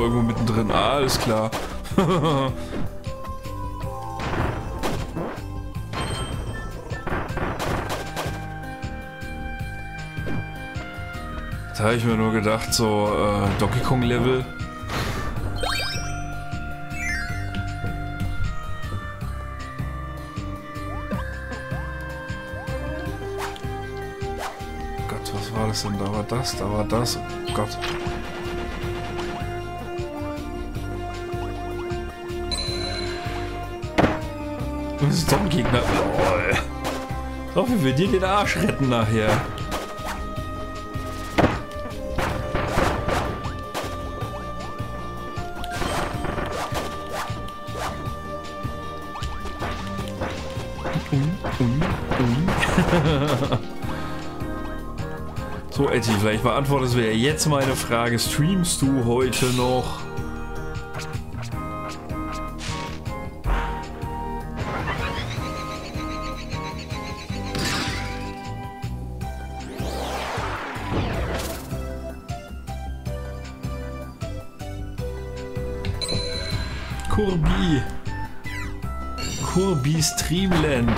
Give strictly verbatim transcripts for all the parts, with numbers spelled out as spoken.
irgendwo mittendrin. Ah, alles klar. Da habe ich mir nur gedacht, so äh, Donkey Kong Level. Gott, was war das denn? Da war das, da war das. Oh Gott. Das ist doch ein Gegner. Lol. So, wie wir dir den Arsch retten nachher. So, Etty, vielleicht beantwortest du ja jetzt meine Frage. Streamst du heute noch? Kirby. Kirby's Dreamland.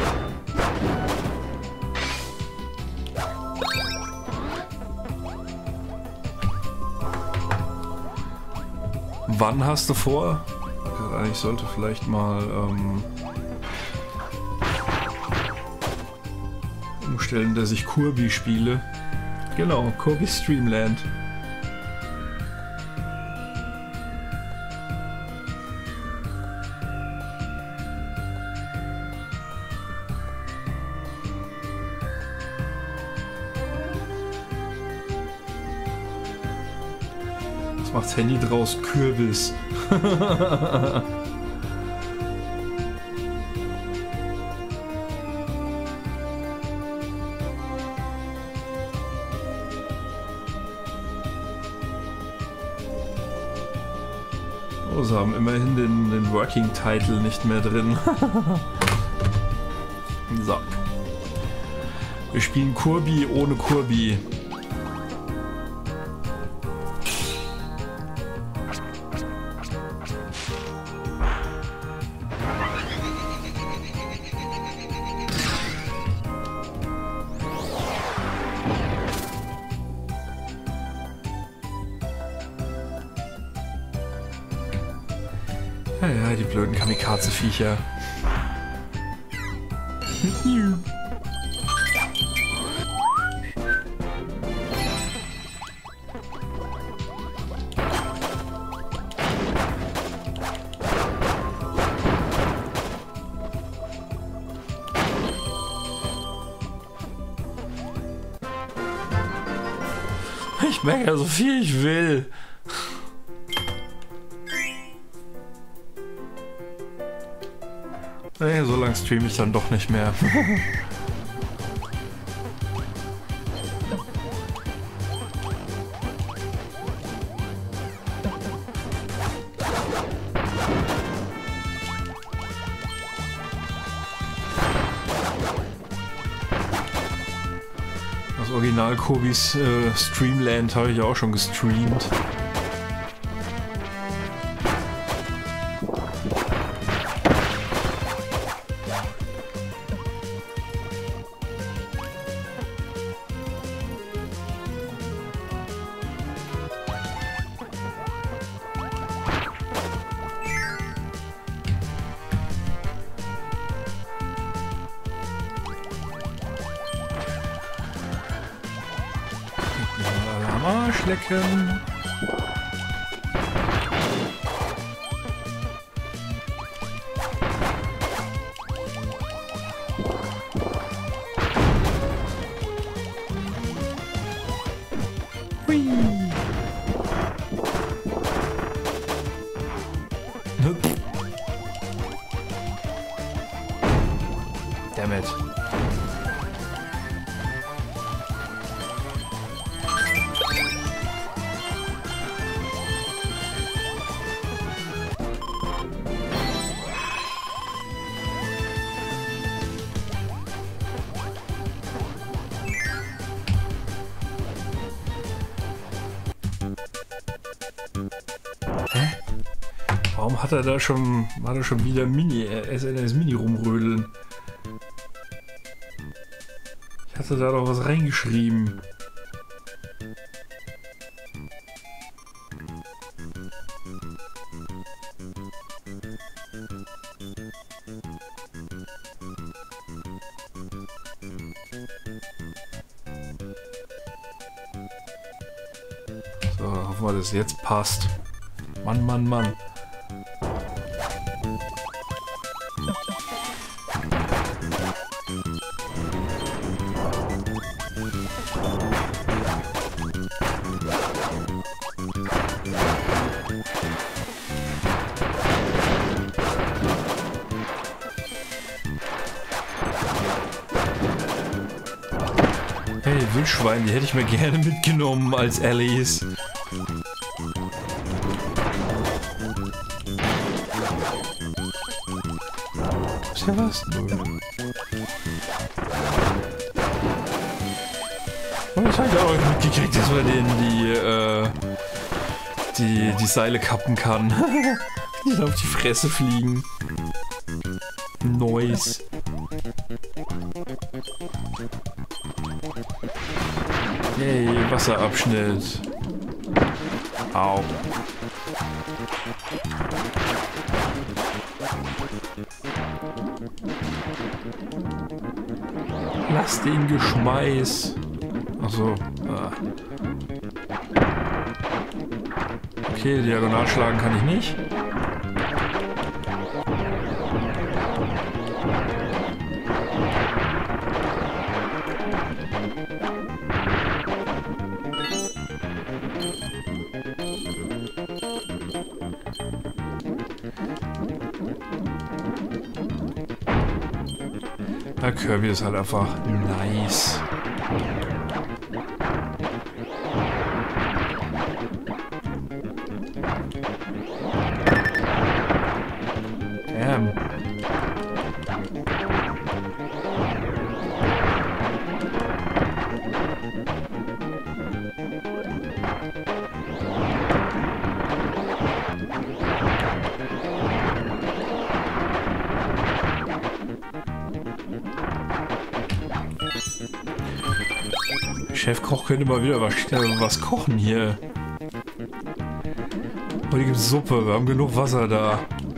Wann hast du vor? Ich sollte vielleicht mal ähm, umstellen, dass ich Kirby spiele. Genau, Kirby's Dreamland. Macht's Handy draus, Kürbis. Oh, sie haben immerhin den, den Working Title nicht mehr drin. So. Wir spielen Kirby ohne Kirby. Ja, ja, die blöden Kamikaze-Viecher. Ich meckere so viel ich will. Nee, so lange streame ich dann doch nicht mehr. Das Original Kirby's äh, Streamland habe ich auch schon gestreamt. Arsch lecken. Hui. Damn it. Warum hat er da schon, hat er schon wieder Mini, S N S Mini rumrödeln? Ich hatte da doch was reingeschrieben. So, hoffen wir, dass es jetzt passt. Mann, Mann, Mann. Hey, Wildschwein, die hätte ich mir gerne mitgenommen als Allies. Ist ja was? Null. Oh, das habe ich auch mitgekriegt, dass man denen die, äh, die, die Seile kappen kann. Die dann auf die Fresse fliegen. Noise. Yay, Wasserabschnitt. Au. Lass den Geschmeiß. Achso. Ah. Okay, diagonal schlagen kann ich nicht. Ja, Kirby ist halt einfach nice. Damn. Chefkoch könnte mal wieder was, was kochen hier. Oh, hier gibt es Suppe. Wir haben genug Wasser da.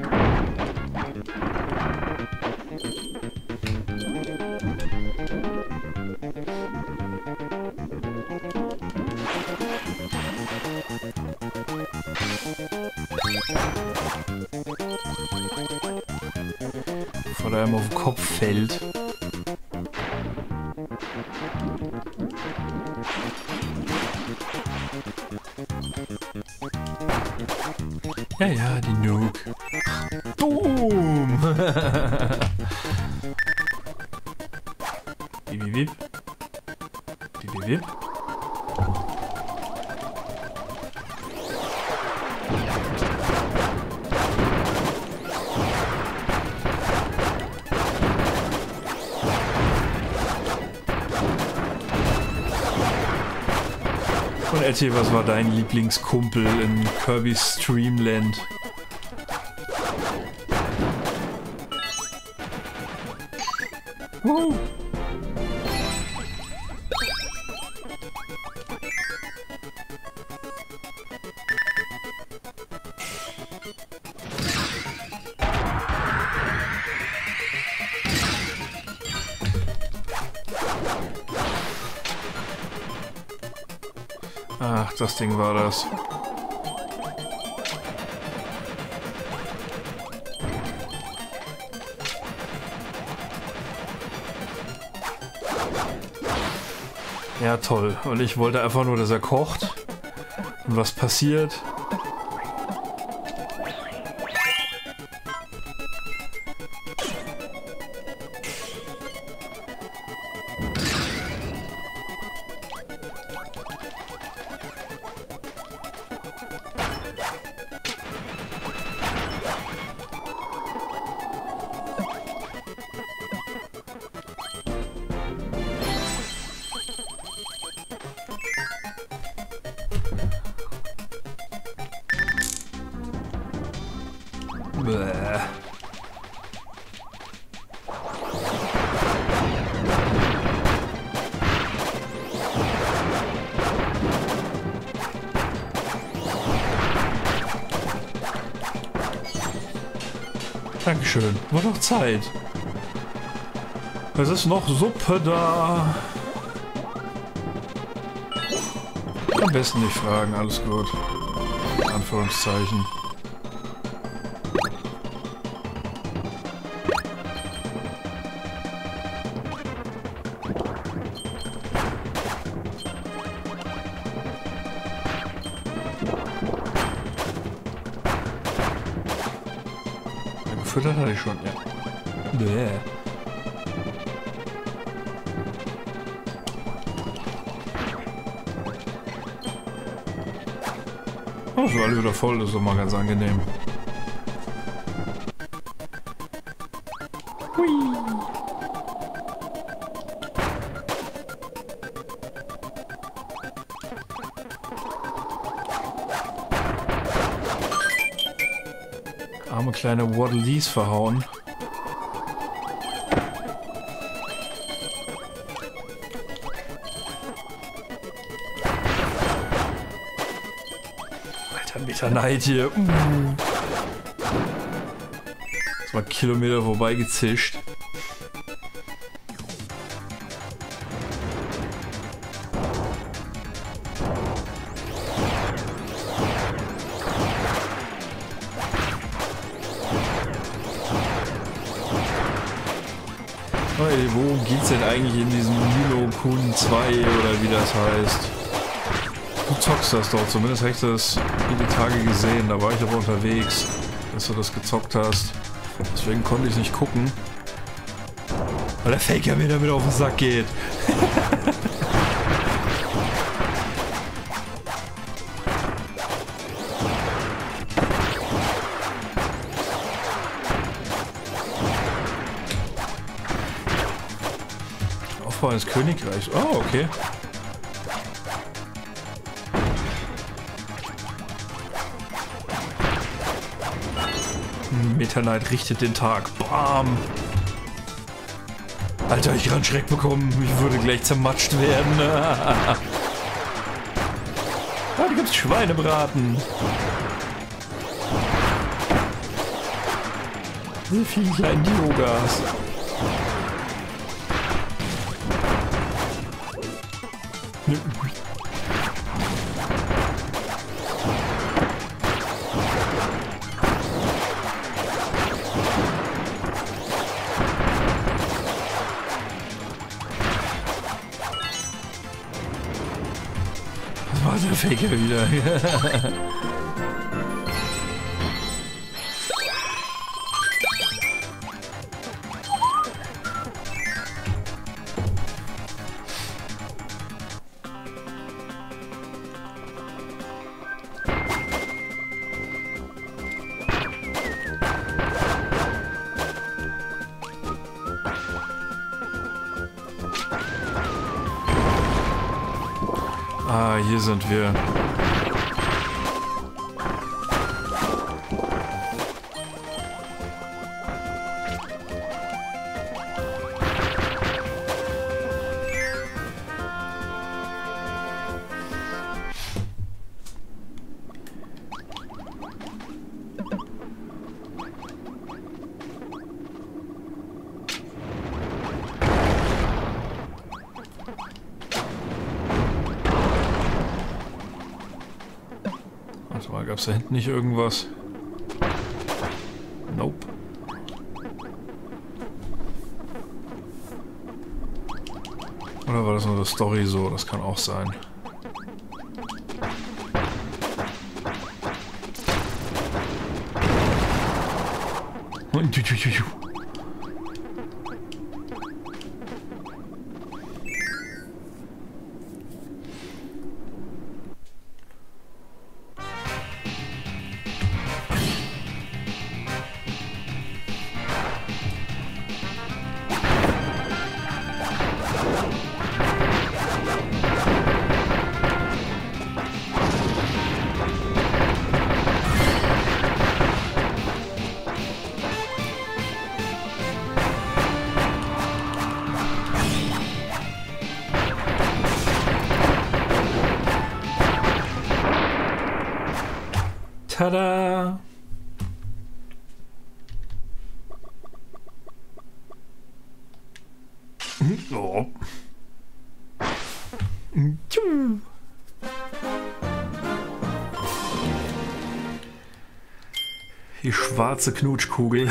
Bevor der einem auf den Kopf fällt. Ja, ja, die Nuke. Boom! Bip, bip, bip. Bip, bip, bip. Und erzähl, was war dein Lieblingskumpel in Kirby's Dream Land? Woo! Ach, das Ding war das. Ja, toll. Und ich wollte einfach nur, dass er kocht. Und was passiert? Bäh. Dankeschön. War doch Zeit. Es ist noch Suppe da. Am besten nicht fragen, alles gut. Anführungszeichen. Gefüttert hatte ich schon, ja. Bäh. Oh, so alle wieder voll, das ist doch mal ganz angenehm. Hui. Arme kleine Waddledees verhauen. Alter, Neid hier. Uh. Das war Kilometer vorbei gezischt. Hey, wo geht's denn eigentlich in diesem Nilo Kun zwei oder wie das heißt? Du zockst das doch, zumindest habe ich das in die Tage gesehen, da war ich aber unterwegs, dass du das gezockt hast. Deswegen konnte ich nicht gucken. Weil der Faker mir damit auf den Sack geht. Aufbau eines Königreichs. Oh, okay. Meta Knight richtet den Tag. Bam! Alter, ich kann Schreck bekommen. Ich würde gleich zermatscht werden. Ah, da gibt's Schweinebraten. Diese vielen kleinen Diogas. Der Faker wieder. Ah, hier sind wir. Gab es da hinten nicht irgendwas? Nope. Oder war das nur eine Story so? Das kann auch sein. Und Tada! Oh. Die schwarze Knutschkugel.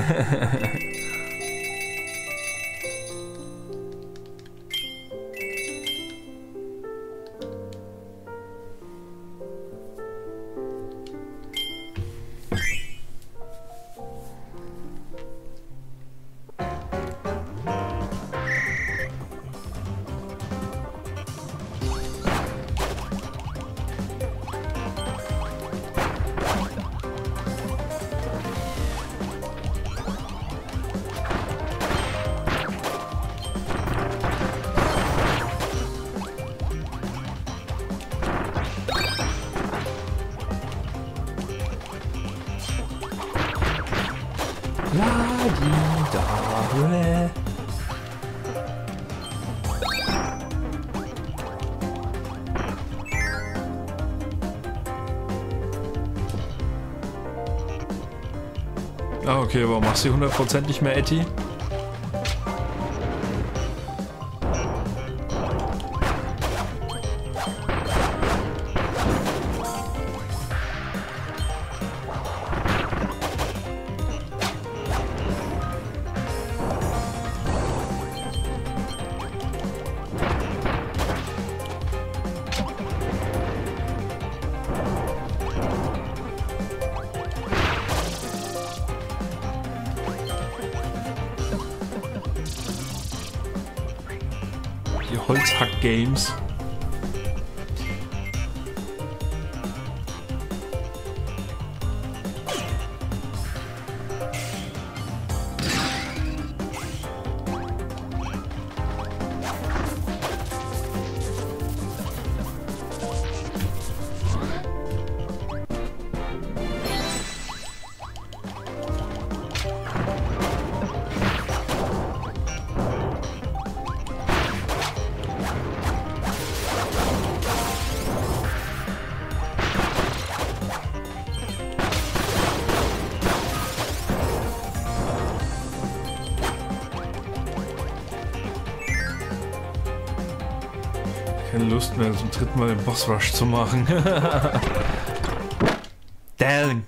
La-di-da-hülle. Ah, okay, warum machst du hundert Prozent nicht mehr, Etty? Die Holzhack-Games. Keine Lust mehr, zum dritten Mal den Boss Rush zu machen. Dang!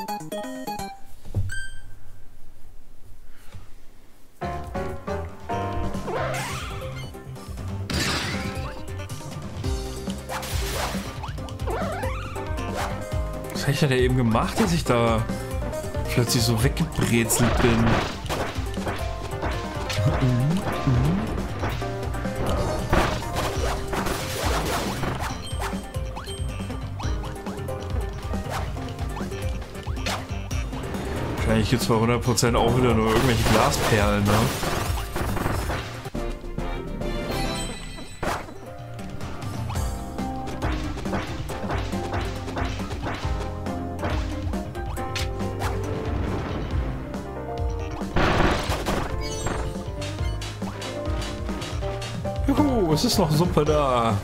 Was habe ich denn da eben gemacht, dass ich da plötzlich so weggebrezelt bin? Wahrscheinlich gibt es bei hundert Prozent auch wieder nur irgendwelche Glasperlen, ne? Juhu, es ist noch Suppe da.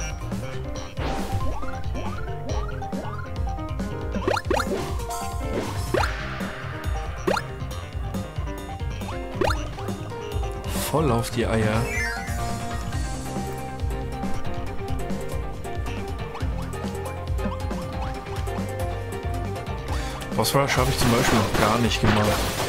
Voll auf die Eier. Boss Rush habe ich zum Beispiel noch gar nicht gemacht.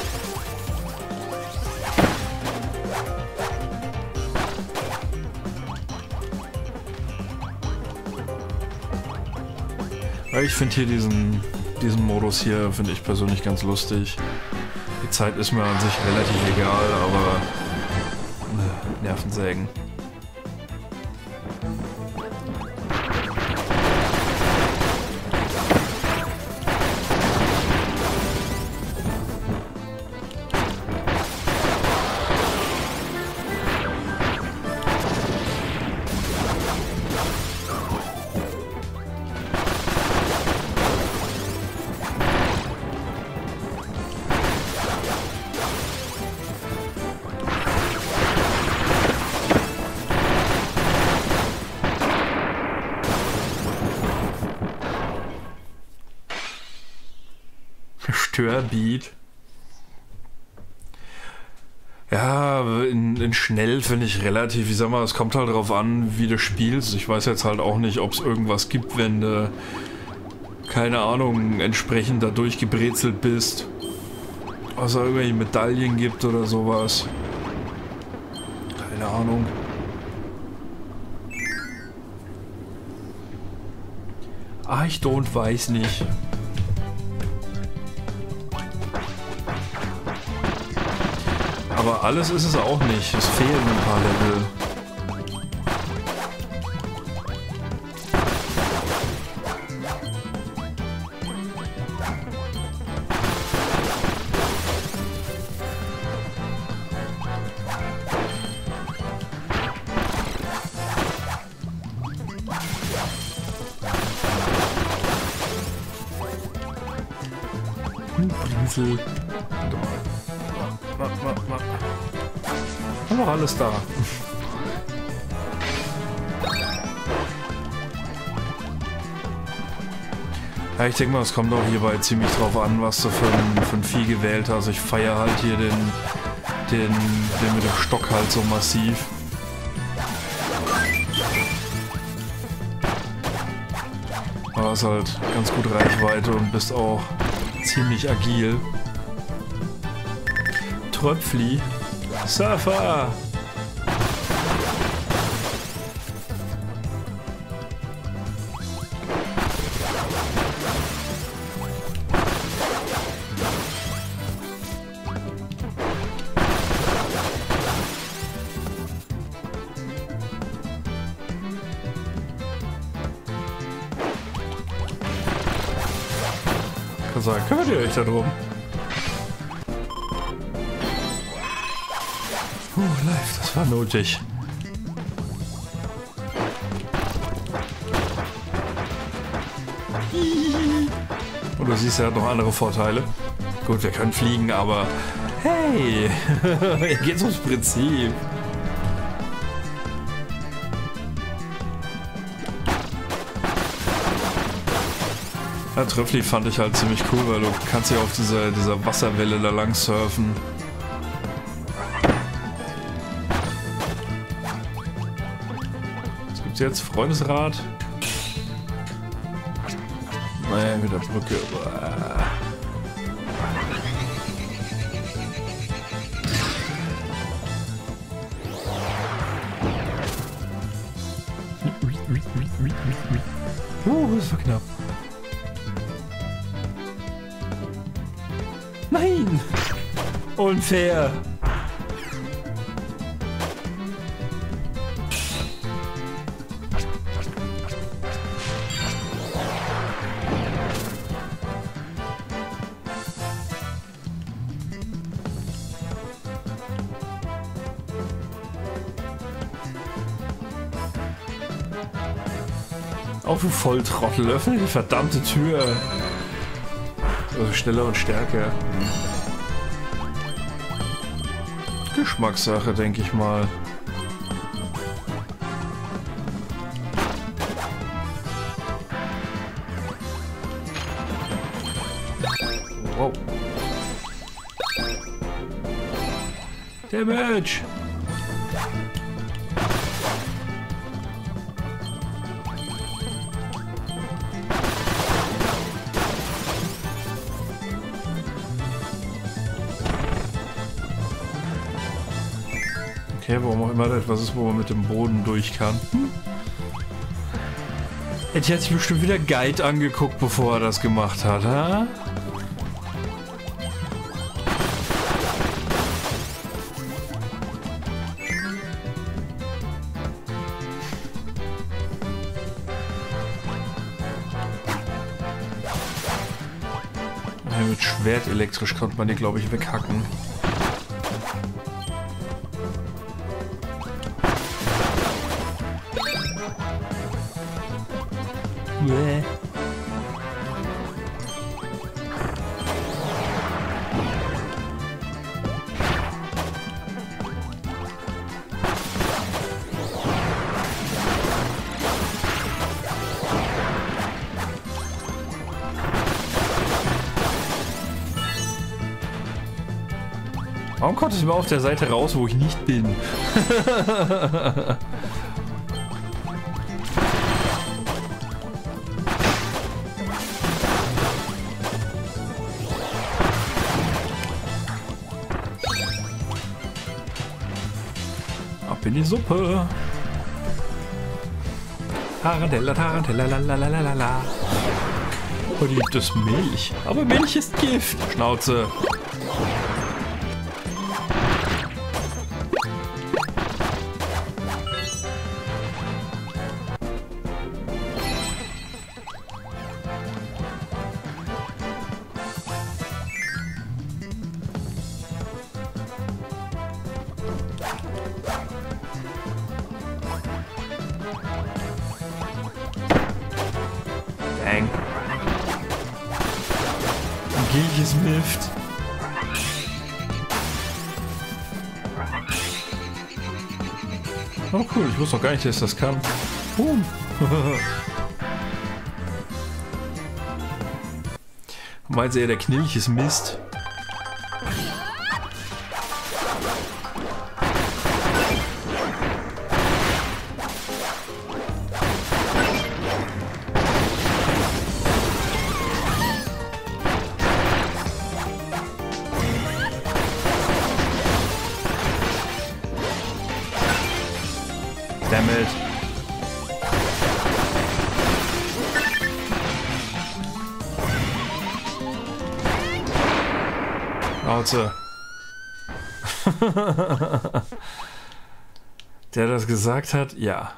Weil ich finde hier diesen, diesen Modus hier, finde ich persönlich ganz lustig. Die Zeit ist mir an sich relativ egal, aber äh, Nervensägen. Kirby. Ja, in, in schnell finde ich relativ, ich sag mal, es kommt halt darauf an, wie du spielst. Ich weiß jetzt halt auch nicht, ob es irgendwas gibt, wenn du, keine Ahnung, entsprechend da durchgebrezelt bist. Ob es da irgendwelche Medaillen gibt oder sowas. Keine Ahnung. Ah, ich don't weiß nicht. Aber alles ist es auch nicht. Es fehlen ein paar Level. Pinsel. Haben wir alles da. Ja, ich denke mal, es kommt auch hierbei ziemlich drauf an, was du für ein, für ein Vieh gewählt hast. Ich feiere halt hier den, den, den mit dem Stock halt so massiv. Aber hast halt ganz gut Reichweite und bist auch ziemlich agil. Tröpfli. Surfer! Kann sagen, kümmert ihr euch da drum? Puh, live, das war nötig. Und du siehst, er hat noch andere Vorteile. Gut, wir können fliegen, aber hey, hier geht's ums Prinzip. Ja, Tröpfli fand ich halt ziemlich cool, weil du kannst ja auf dieser, dieser Wasserwelle da lang surfen. Was gibt's jetzt? Freundesrat? Naja, mit der Brücke. Oh, das war knapp. Nein! Unfair! Auch du Volltrottel, öffne die verdammte Tür! Also schneller und stärker. Geschmackssache, denke ich mal. Wow. Damage! Okay, warum auch immer das etwas ist, wo man mit dem Boden durch kann. Hm. Hätte jetzt bestimmt wieder Guide angeguckt, bevor er das gemacht hat, ha? Ja, mit Schwert elektrisch konnte man die, glaube ich, weghacken. Yeah. Warum kommt es immer auf der Seite raus, wo ich nicht bin? Ab in die Suppe. Tarantella, Tarantella, lalalala. Oh, die gibt es Milch. Aber Milch ist Gift. Schnauze. Gilches Mift. Oh cool, ich wusste doch gar nicht, dass das kann. Boom. Meint sie ja, der Knilch ist Mist. Dammit. Schnauze. Der das gesagt hat? Ja.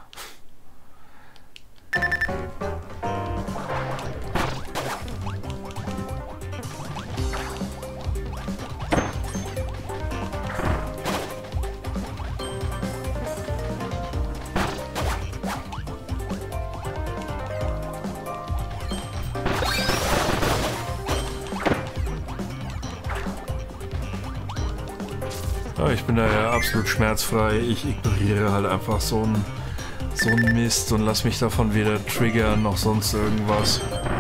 Ich bin da ja absolut schmerzfrei. Ich ignoriere halt einfach so einen so einen Mist und lass mich davon weder triggern noch sonst irgendwas.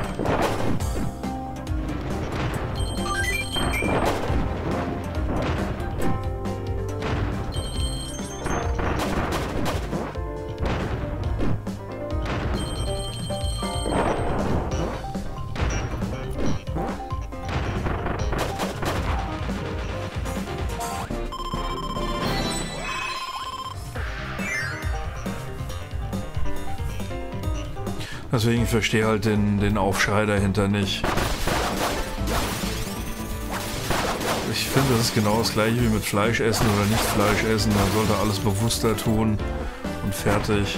Deswegen verstehe ich halt den, den Aufschrei dahinter nicht. Ich finde, das ist genau das gleiche wie mit Fleisch essen oder nicht Fleisch essen. Man sollte alles bewusster tun und fertig.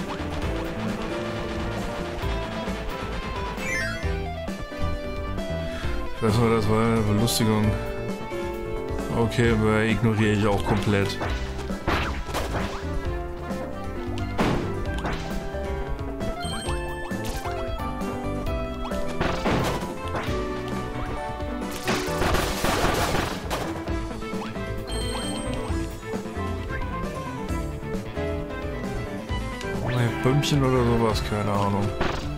Ich weiß nur, das war eine Belustigung. Okay, aber ignoriere ich auch komplett. Bömmchen oder sowas, keine Ahnung.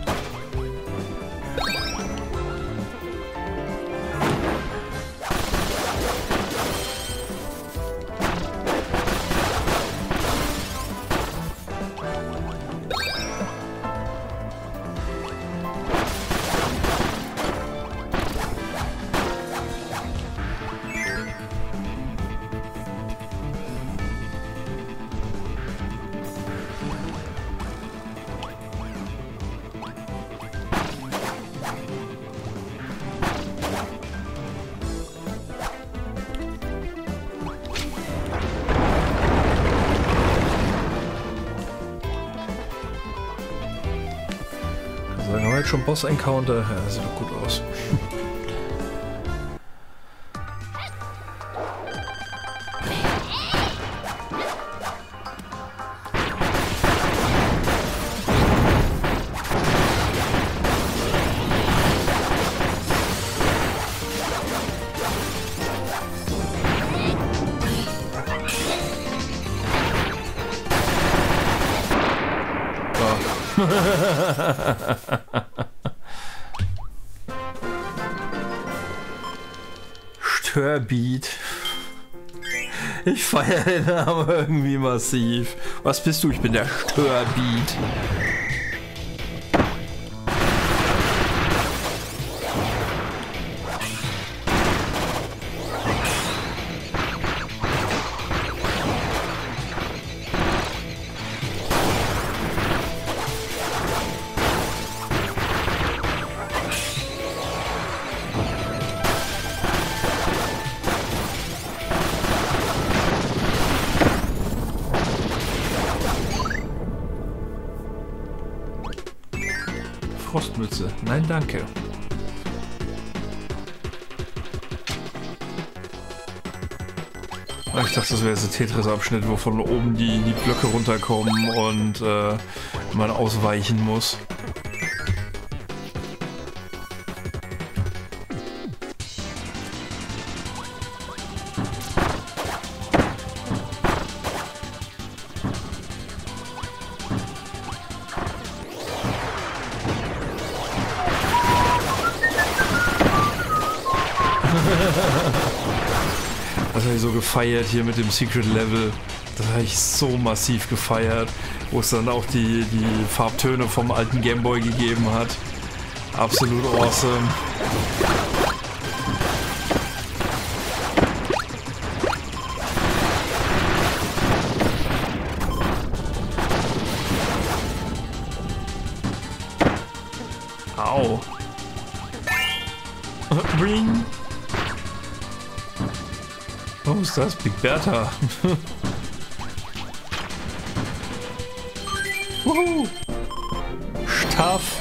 Sagen wir jetzt schon Boss-Encounter? Ja, sieht doch gut aus. Störbeat. Ich feiere den Namen irgendwie massiv. Was bist du? Ich bin der Störbeat. Frostmütze. Nein, danke. Ich dachte, das wäre jetzt ein Tetris-Abschnitt, wo von oben die, die Blöcke runterkommen und äh, man ausweichen muss. Das habe ich so gefeiert hier mit dem Secret Level. Das habe ich so massiv gefeiert, wo es dann auch die, die Farbtöne vom alten Gameboy gegeben hat. Absolut awesome. Au. Ring. Oh, ist das Big Bertha? Wuhu. Staff.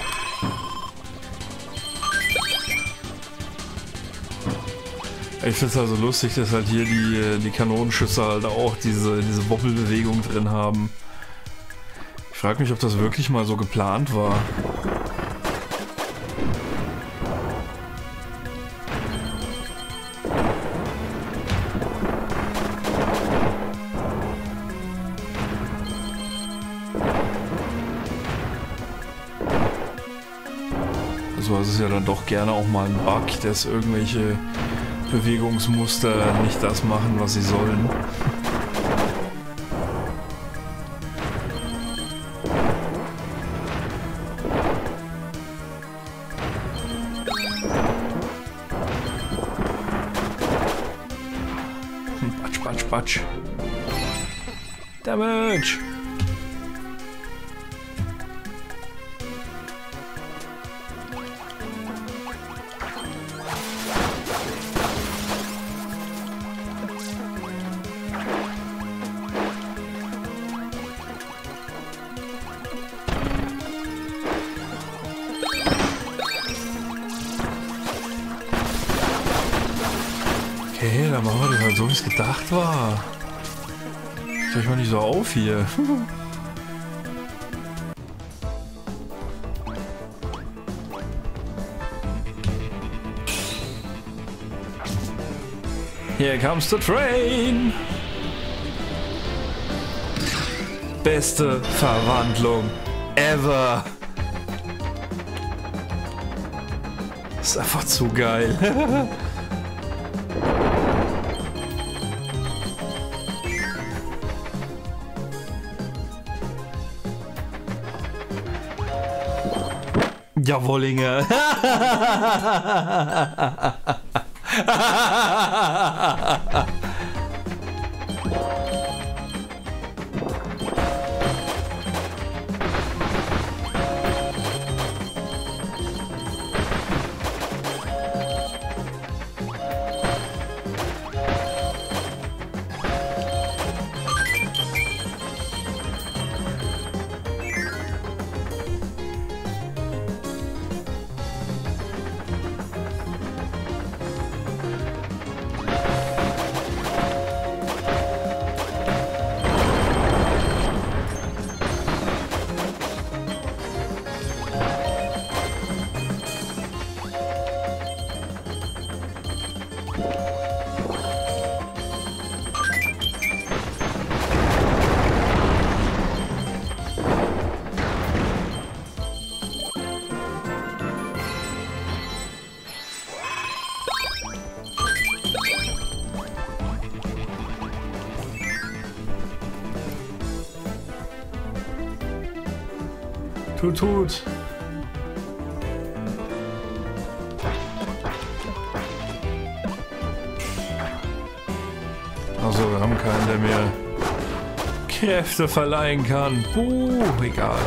Ich finde es also lustig, dass halt hier die, die Kanonenschüsse halt auch diese, diese Wobbelbewegung drin haben. Ich frage mich, ob das wirklich mal so geplant war. Also es ist ja dann doch gerne auch mal ein Bug, dass irgendwelche Bewegungsmuster nicht das machen, was sie sollen. Hm, Batsch, Batsch, Batsch. Damage! Okay, dann machen wir das halt so, wie es gedacht war. Stell ich mal nicht so auf hier. Here comes the train! Beste Verwandlung ever! Das ist einfach zu geil. Jawollinge. Tut, tut. Also, wir haben keinen, der mir Kräfte verleihen kann. Buh, egal.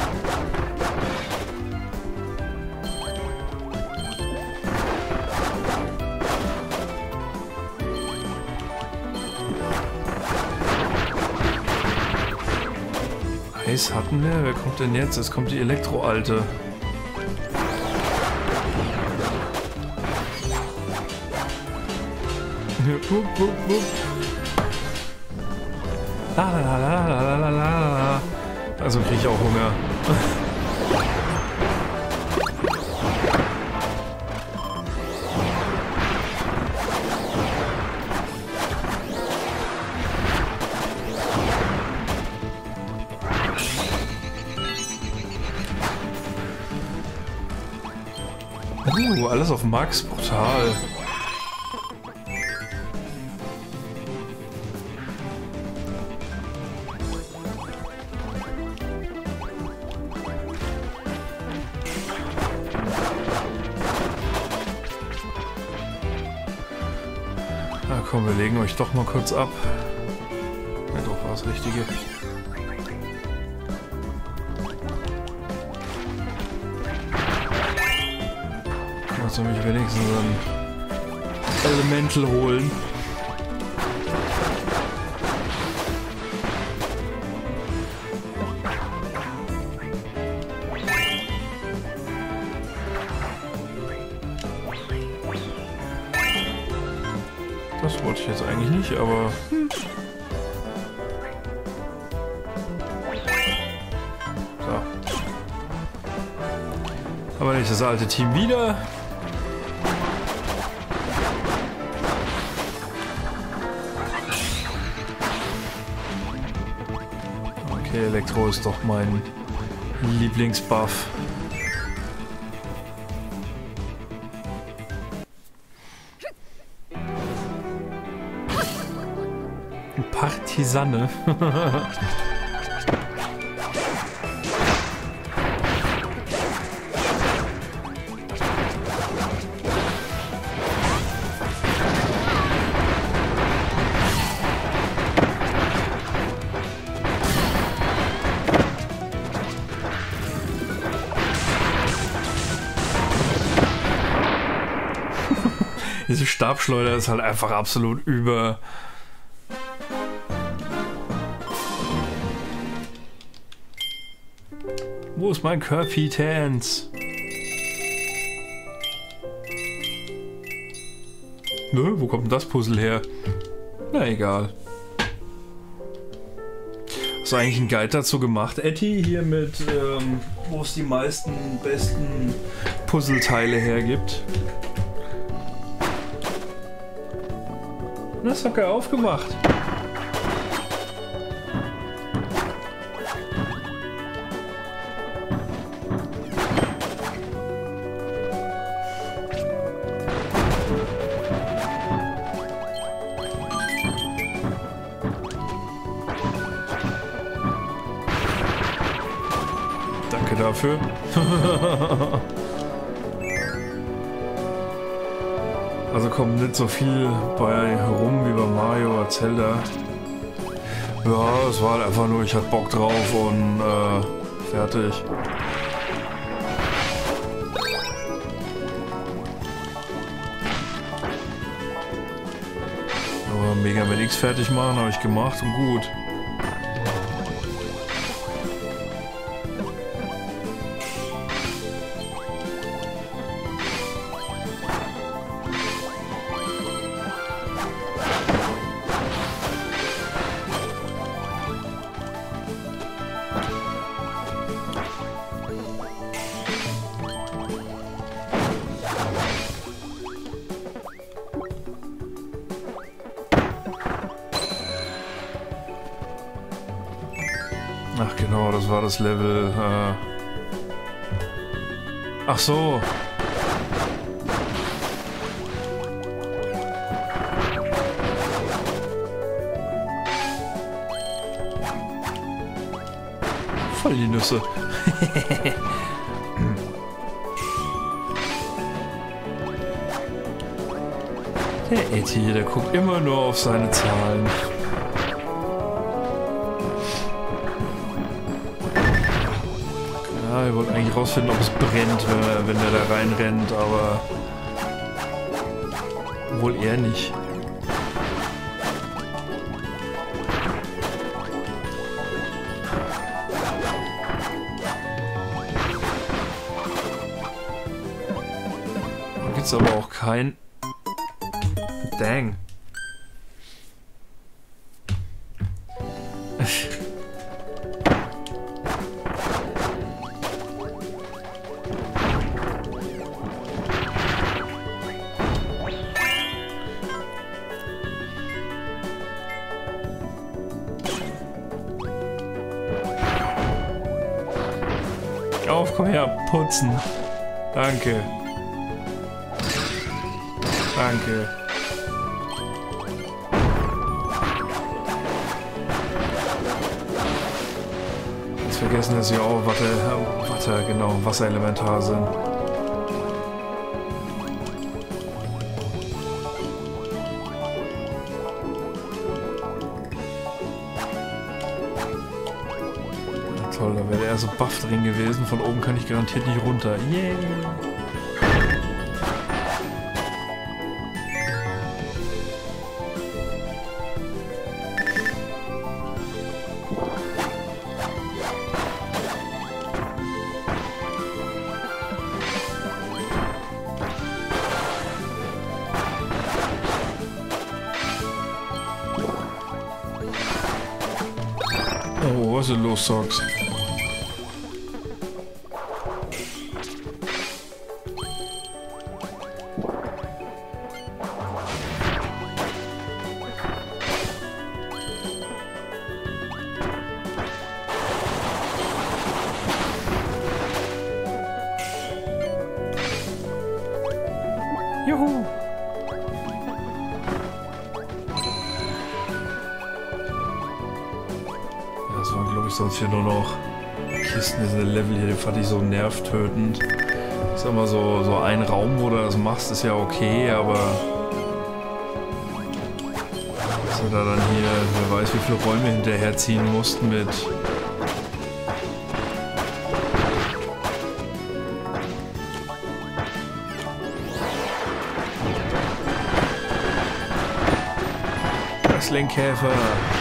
Eis hatten wir? Wer kommt denn jetzt? Jetzt kommt die Elektroalte. Wupp, wupp, wupp. La, la, la, la, la, la, la. Also kriege ich auch Hunger. Uh, alles auf Max, brutal. Na komm, wir legen euch doch mal kurz ab. Ja doch, war das Richtige. Soll mich wenigstens ein Elemental holen. Das wollte ich jetzt eigentlich nicht, aber... Hm. So. Aber nicht das alte Team wieder. Okay, Elektro ist doch mein Lieblingsbuff. Partisanne. Diese Stabschleuder ist halt einfach absolut über. Wo ist mein Kapitans? Nö, wo kommt denn das Puzzle her? Na egal. Hast du eigentlich einen Guide dazu gemacht, Etty? Hier mit, ähm, wo es die meisten, besten Puzzleteile hergibt? Das hat er aufgemacht. Danke dafür. Also kommt nicht so viel bei herum wie bei Mario oder Zelda. Ja, es war halt einfach nur, ich hatte Bock drauf und äh, fertig. Aber Mega Man X fertig machen habe ich gemacht und gut. Ach genau, das war das Level. Äh Ach so. voll die Nüsse. Der Etty, der guckt immer nur auf seine Zahlen. Ja, wir wollten eigentlich rausfinden, ob es brennt, wenn er, wenn er da reinrennt, aber wohl eher nicht. Da gibt es aber auch kein... Dang. Auf, komm her, putzen. Danke. Danke. Jetzt vergessen, dass sie auch Watte, Watte, genau, Wasserelementar sind. Toll, da wäre er so buff drin gewesen. Von oben kann ich garantiert nicht runter. Yay! Oh, was ist denn los, Socks? Juhu! Das waren, glaube ich, sonst hier nur noch Kisten. Diese Level hier, die fand ich so nervtötend. Ich sag mal, so, so ein Raum, wo du das machst, ist ja okay, aber dass wir da dann hier, wer weiß, wie viele Räume hinterherziehen mussten mit Wrestling-Käfer.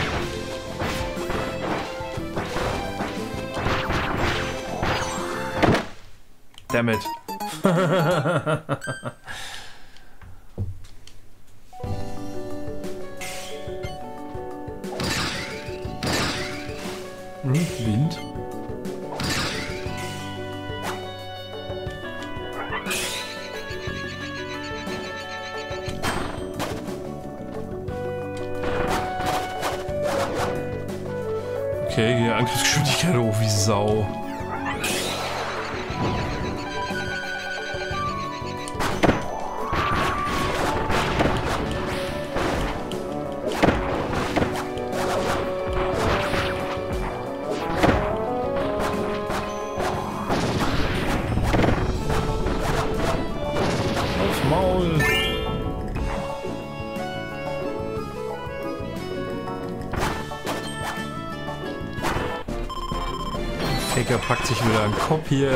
Damn it. hm, Wind. Okay, hier Angriffsgeschwindigkeit hoch wie Sau. Maul. Faker packt sich wieder einen Kopf hier.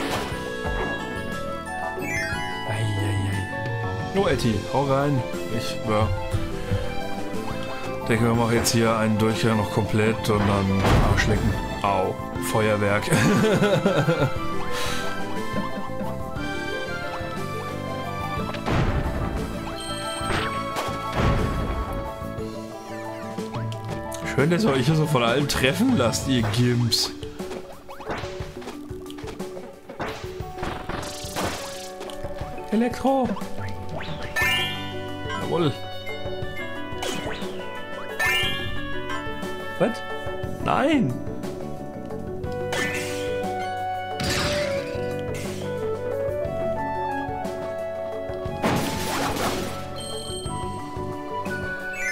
Eieiei. Oh, Etty, hau rein. Ich ja. denke, wir machen jetzt hier einen Durchgang noch komplett und dann Arschlecken. Au, Feuerwerk. Schön, dass ihr euch hier so von allem treffen lasst, ihr Gimps. Elektro. Jawohl. Was? Nein.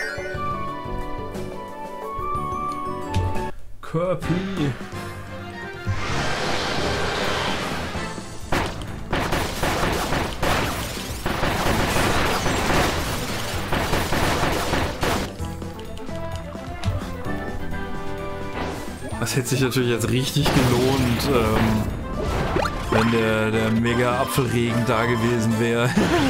Kirby. Das hätte sich natürlich jetzt richtig gelohnt, ähm, wenn der, der mega Apfelregen da gewesen wäre.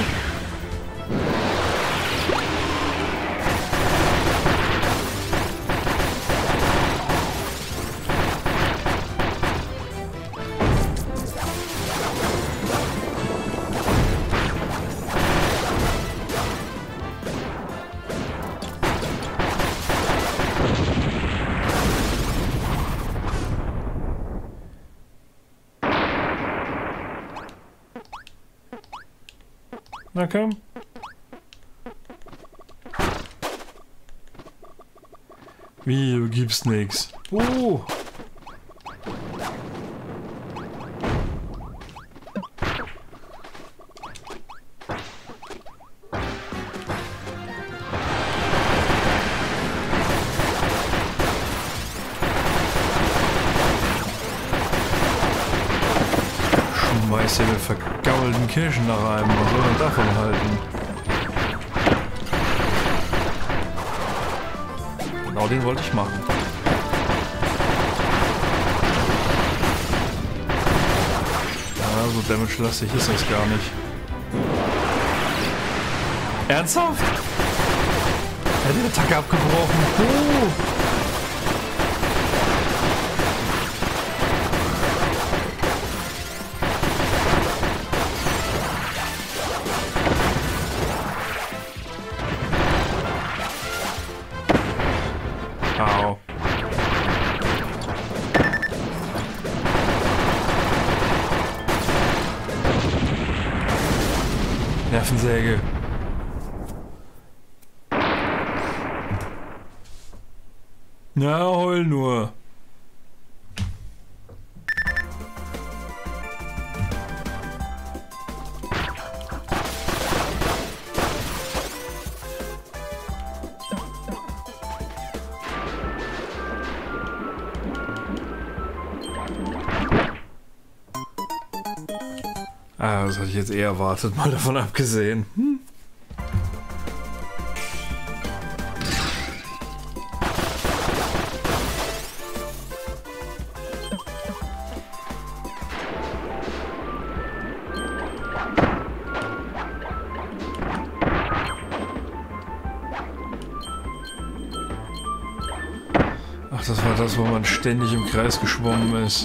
Na komm. Wie, du gibst nix. Oh. Schmeiß dir den vergaulten Kirschen da rein. Was soll man davon halten? Genau den wollte ich machen. Ja, so damage-lastig ist das gar nicht. Ernsthaft? Er hat die Attacke abgebrochen. Oh. Au. Nervensäge. Na, heul nur. Ah, das hatte ich jetzt eher erwartet, mal davon abgesehen. Hm. Ach, das war das, wo man ständig im Kreis geschwommen ist.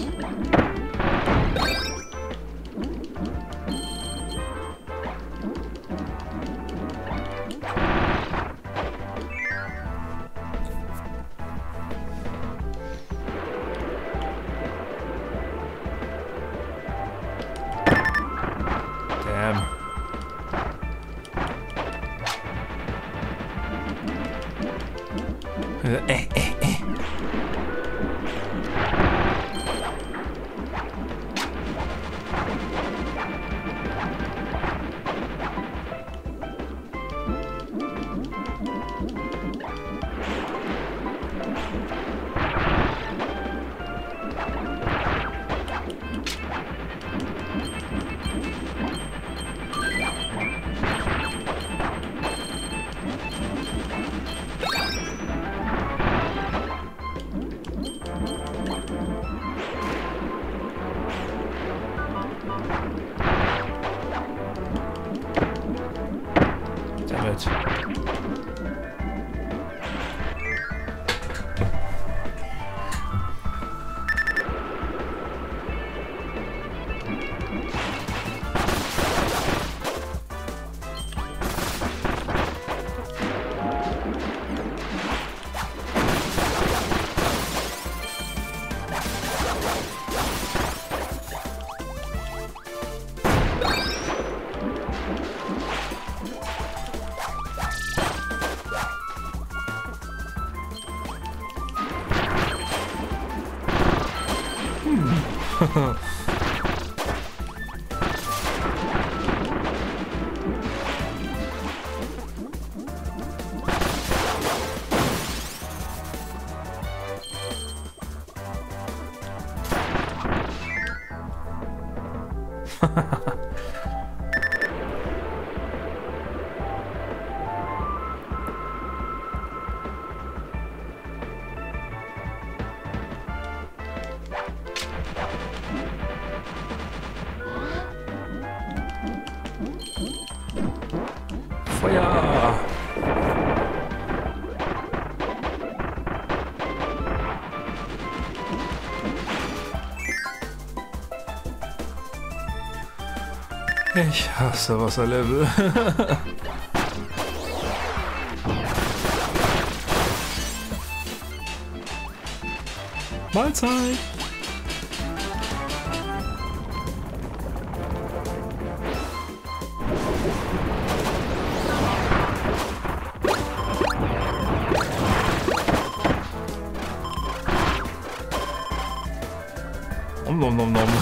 Äh, äh, äh. Damit. Feuer! Ich hasse Wasserlevel. Mahlzeit! Om nom nom nom.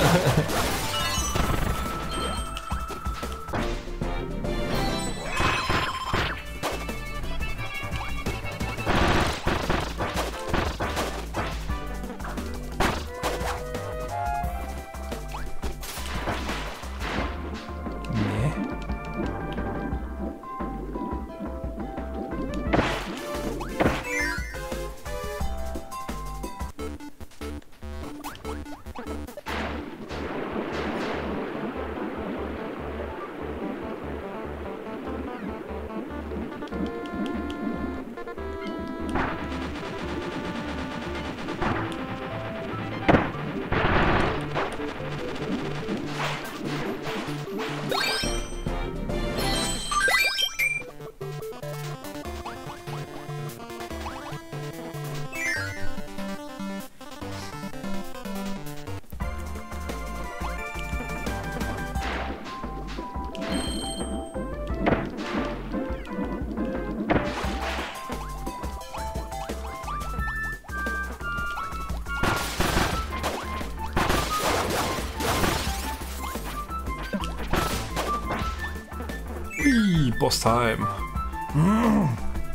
Ui, Boss Time. Hm.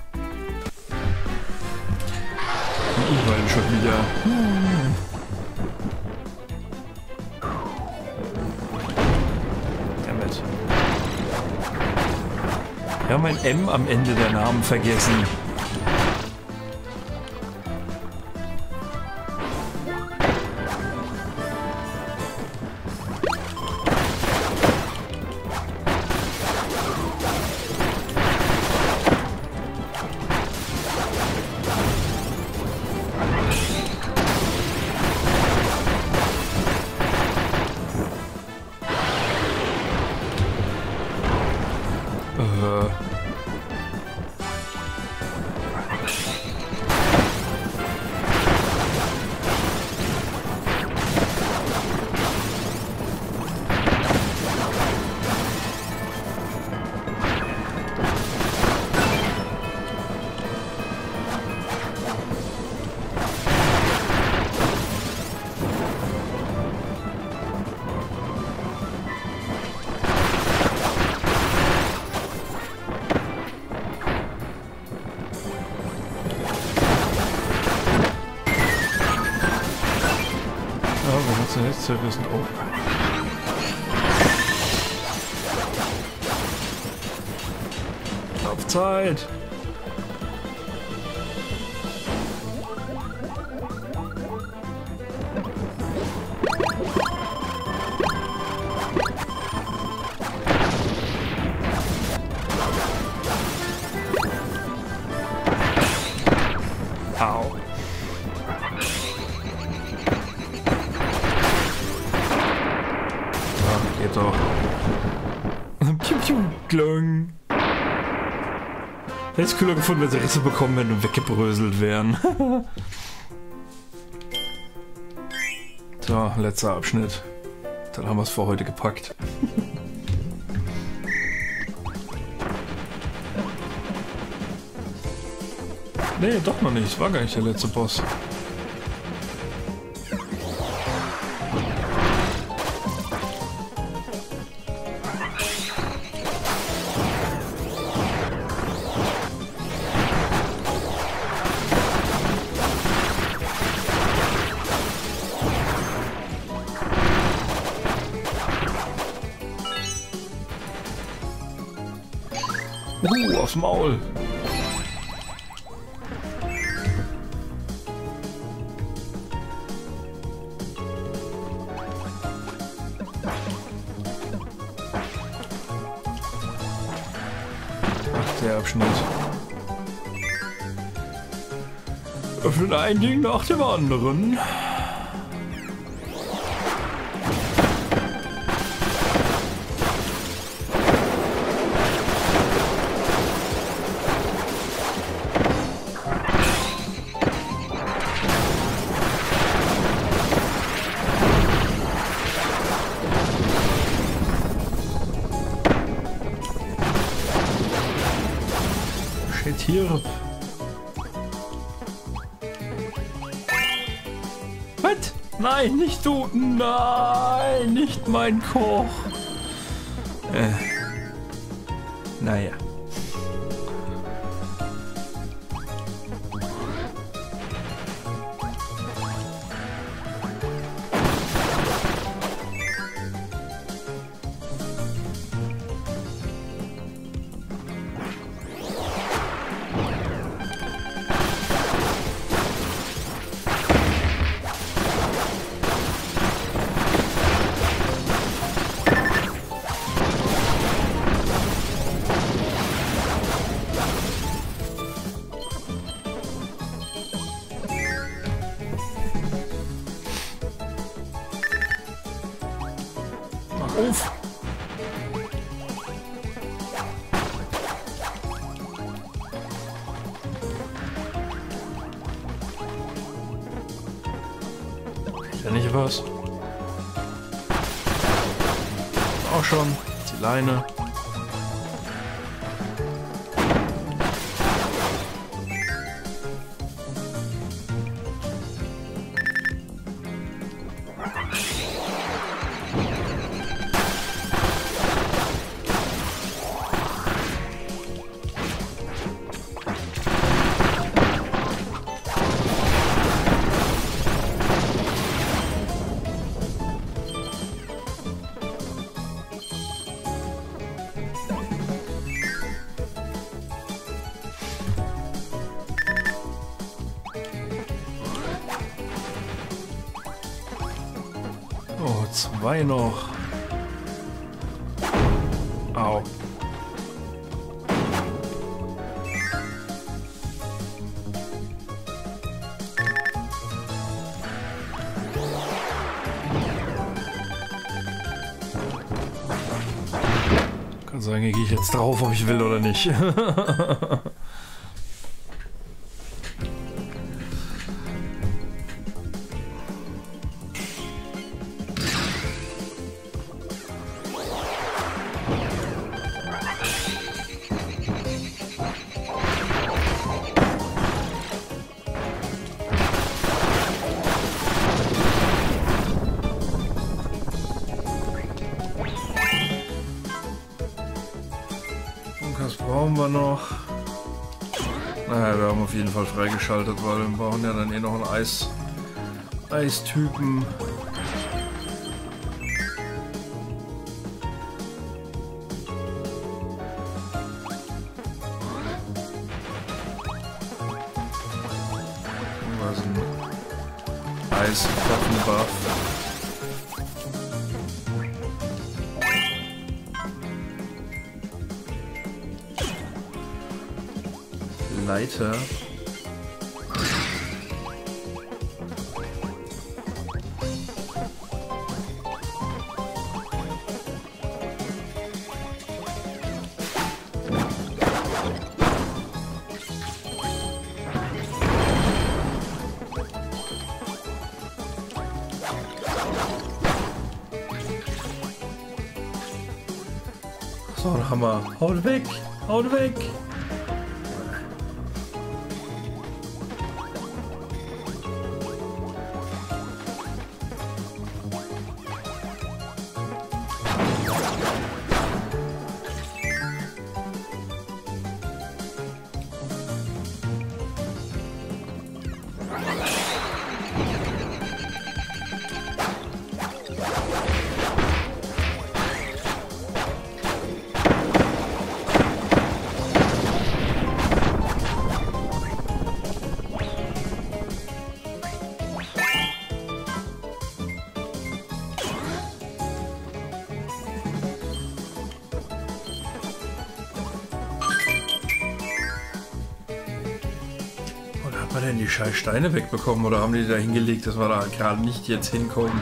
Ich war schon wieder. Hm. Damit. Wir haben ein M am Ende der Namen vergessen. Jetzt zerrissen. Oh. Auf Zeit! Au. Geht doch. Piu, piu, klong. Hätte ich cooler gefunden, wenn sie Risse bekommen hätten und weggebröselt wären. So, letzter Abschnitt. Dann haben wir es für heute gepackt. Nee, doch noch nicht. War gar nicht der letzte Boss. Uh, aufs Maul. Abschnitt. Öffnet ein Ding nach dem anderen. Shit hier. Was? Nein, nicht du. Nein, nicht mein Koch. Äh. Naja. Auf! Ist ja nicht was. Auch schon. Die Leine. Oh, zwei noch. Au. Kann sagen, gehe ich jetzt drauf, ob ich will oder nicht. Was brauchen wir noch? Naja, wir haben auf jeden Fall freigeschaltet, weil wir brauchen ja dann eh noch einen Eis Eistypen. Was ist ein Eiswaffenbuff? Leiter. So ein Hammer. Haut weg! Haut weg! Hat er denn die scheiß Steine wegbekommen oder haben die da hingelegt, dass man da gerade nicht jetzt hinkommt?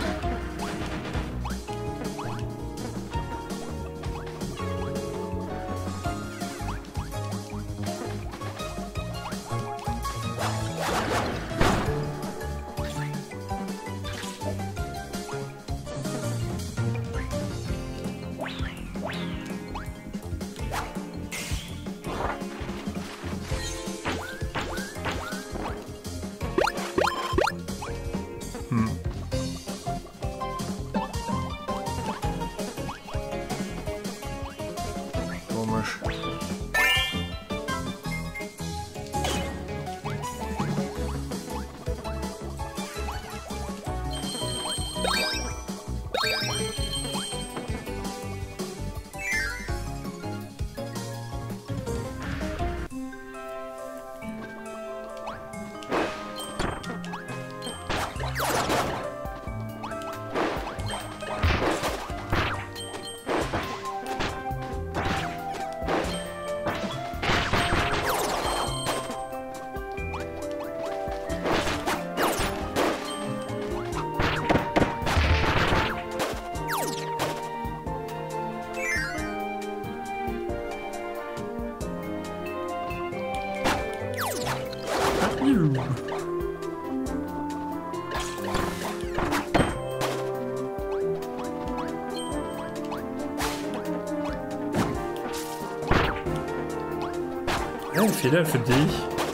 Ein Fehler für dich.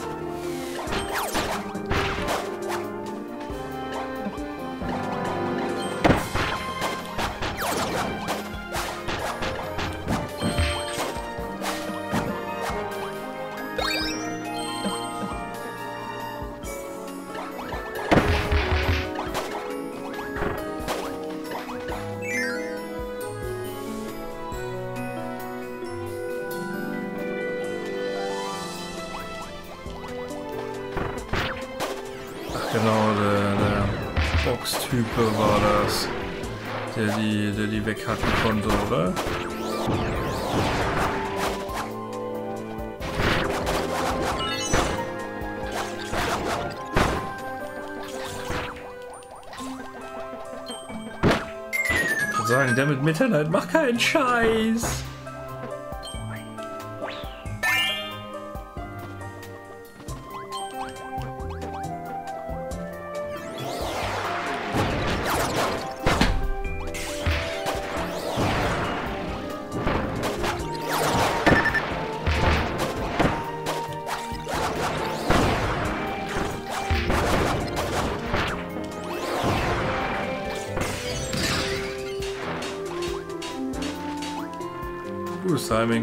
Genau, der, der Box-Type war das, der die, der die weghacken konnte, oder? Ich würde sagen, der mit Mitterleid macht keinen Scheiß. Gutes Timing.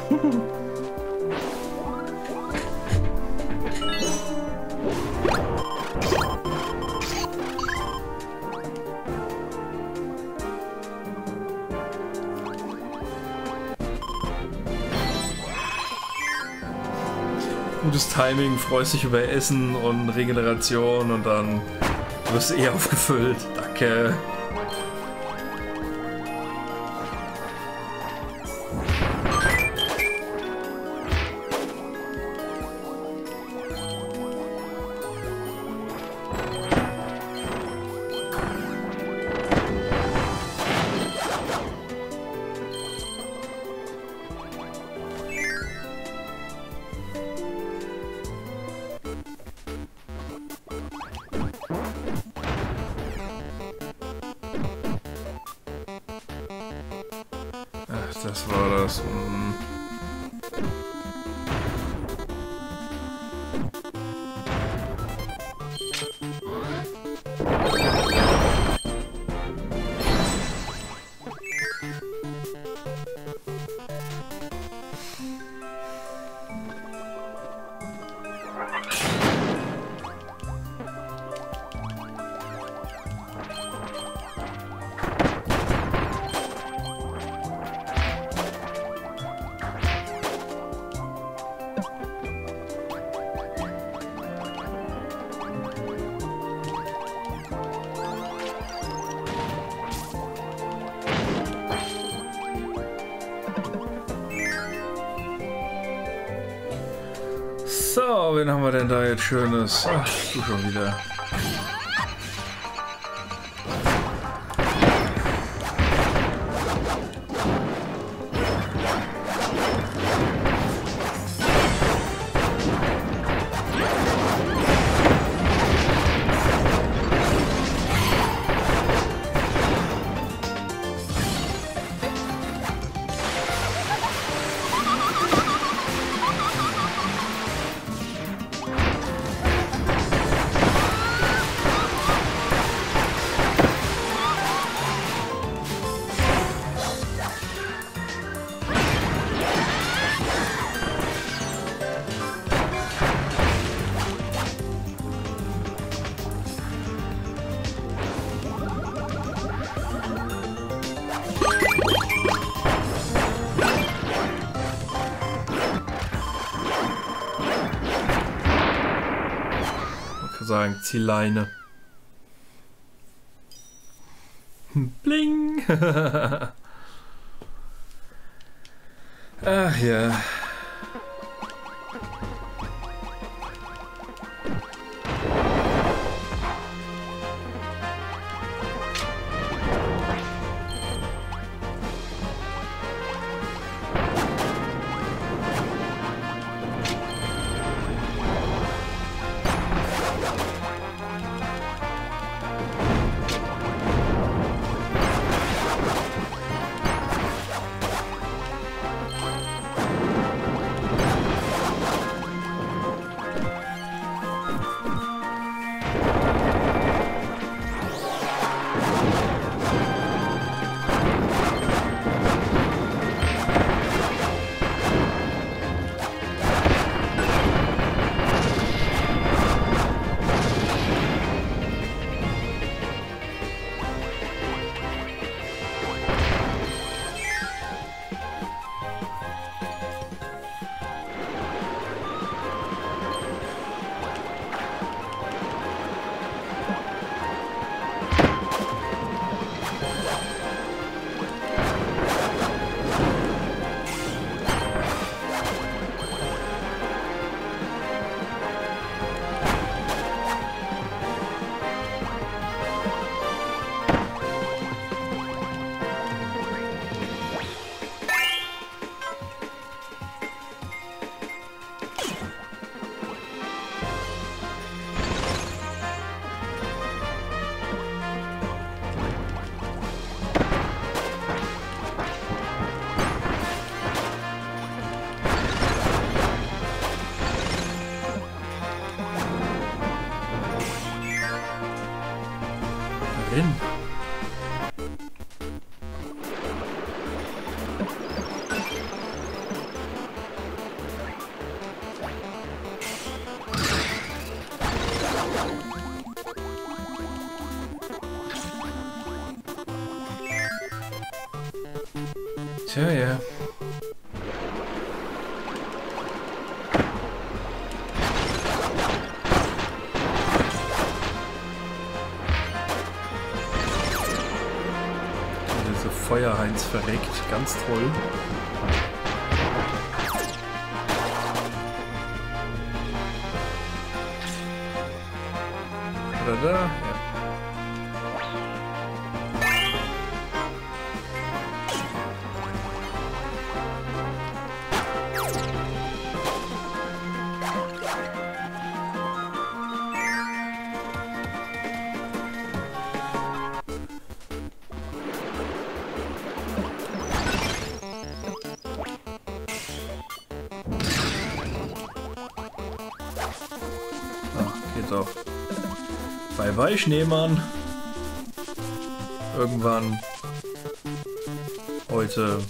Gutes Timing, freust dich über Essen und Regeneration und dann wirst du eh aufgefüllt. Danke. Das war das. Hm. So, wen haben wir denn da jetzt Schönes? Ach, du schon wieder. Sagen, Zielleine. Bling! Ach ja. Hin. Tja, ja. Feuerheinz verreckt, ganz toll. Da, da, ja. Doch. Bei Weichschneemann. Irgendwann heute.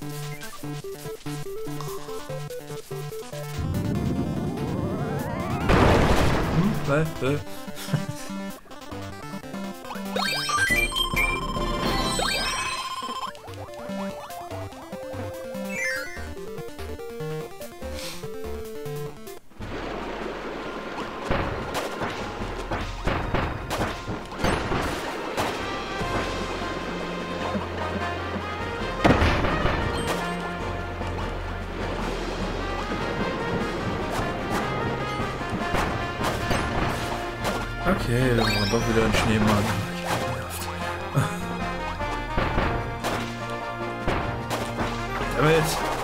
Hm? Äh, äh. Okay, dann brauchen wir doch wieder einen Schneemann. Damit!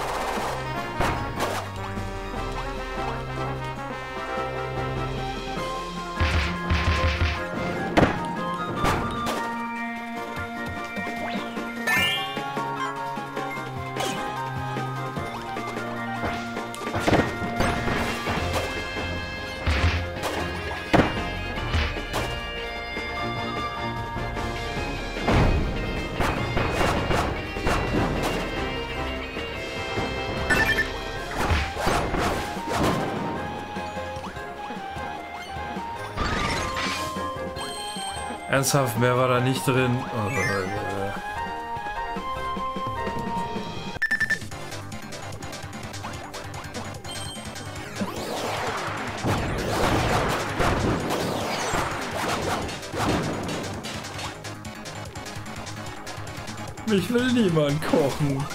Ernsthaft, mehr war da nicht drin. Oh, äh. Mich will niemand kochen.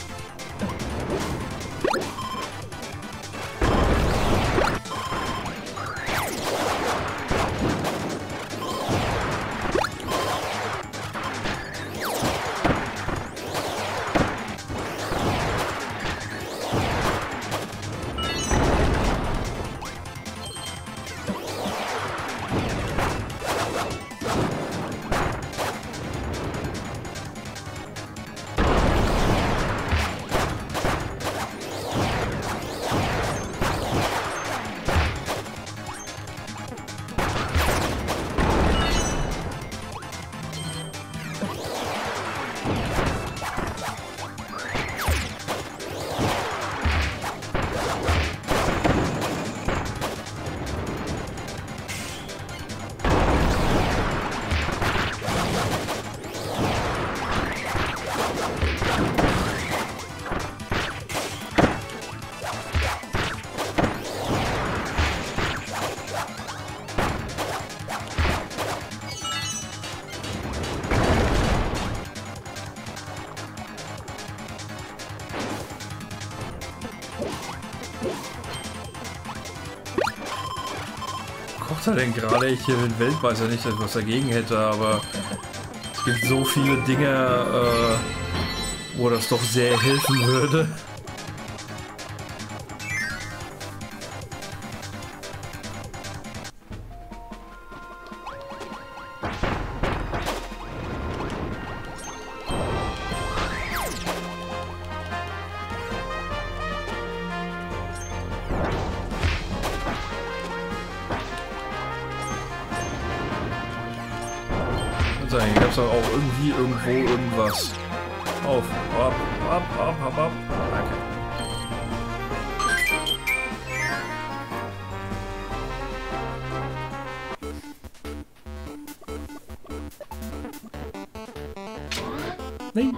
Kocht er denn gerade? Ich hier bin Weltmeister, nicht, dass ich was dagegen hätte, aber es gibt so viele Dinge, äh, wo das doch sehr helfen würde. Ich hab's doch auch irgendwie irgendwo irgendwas. Auf, ab, ab, ab, ab, ab. Danke. Nein.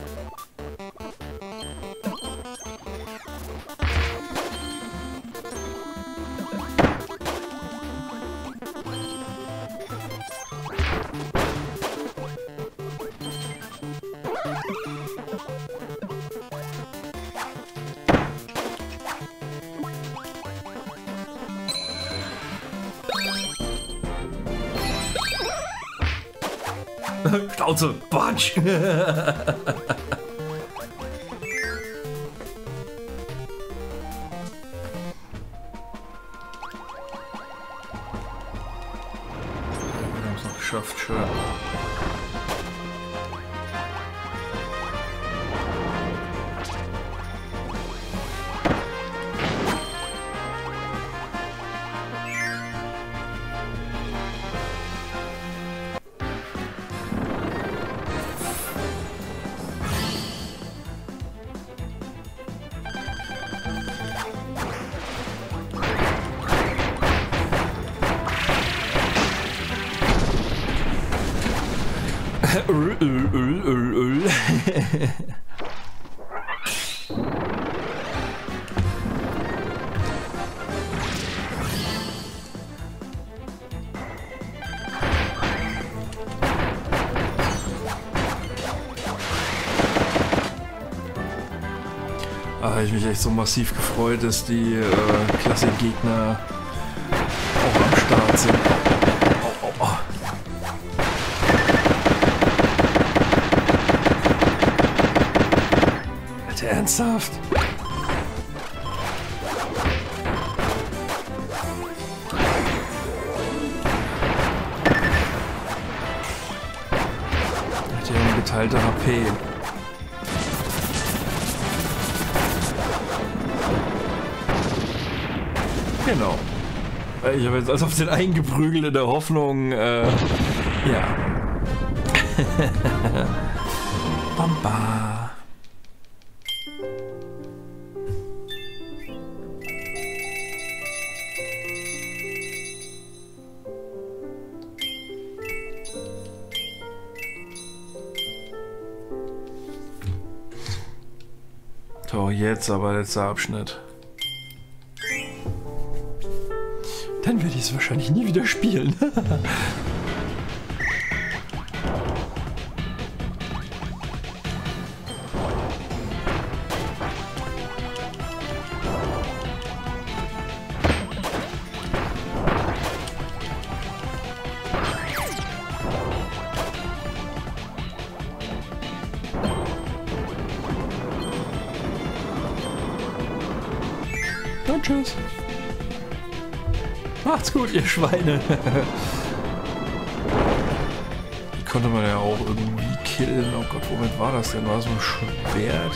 Schnauze, Batsch! Wir haben es noch geschafft, schön. Öl, Öl, Öl, Öl, Öl. Ah, habe ich mich echt so massiv gefreut, dass die äh, Klassik-Gegner auch am Start sind. Ernsthaft? Die haben geteilte H P. Genau. Ich habe jetzt also auf den eingeprügelt in der Hoffnung, äh, ja. Bamba. So, jetzt aber letzter Abschnitt. Dann werde ich es wahrscheinlich nie wieder spielen. Und tschüss. Macht's gut, ihr Schweine. Die konnte man ja auch irgendwie killen. Oh Gott, womit war das denn? War so ein Schwert?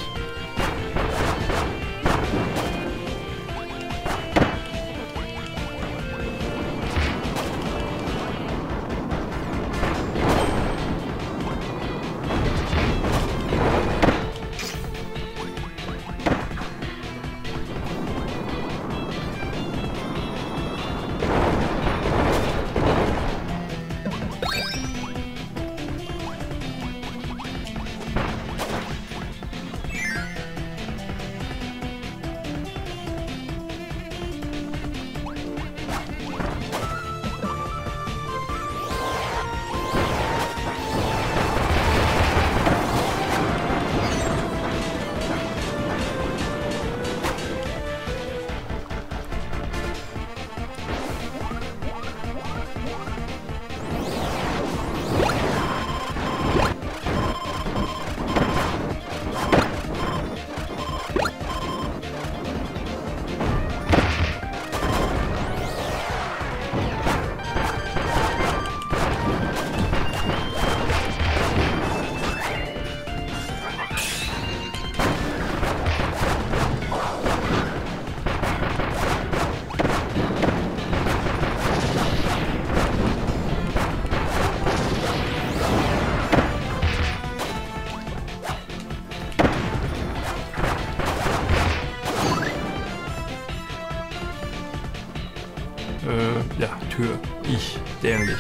Äh, ja, Tür. Ich. Dämlich.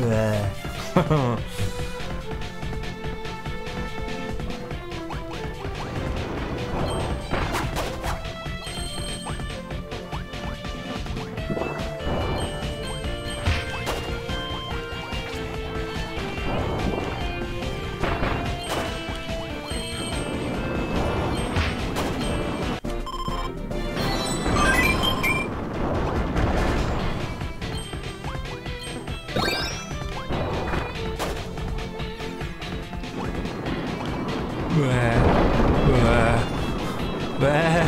Bäh. Bäh. Bäh.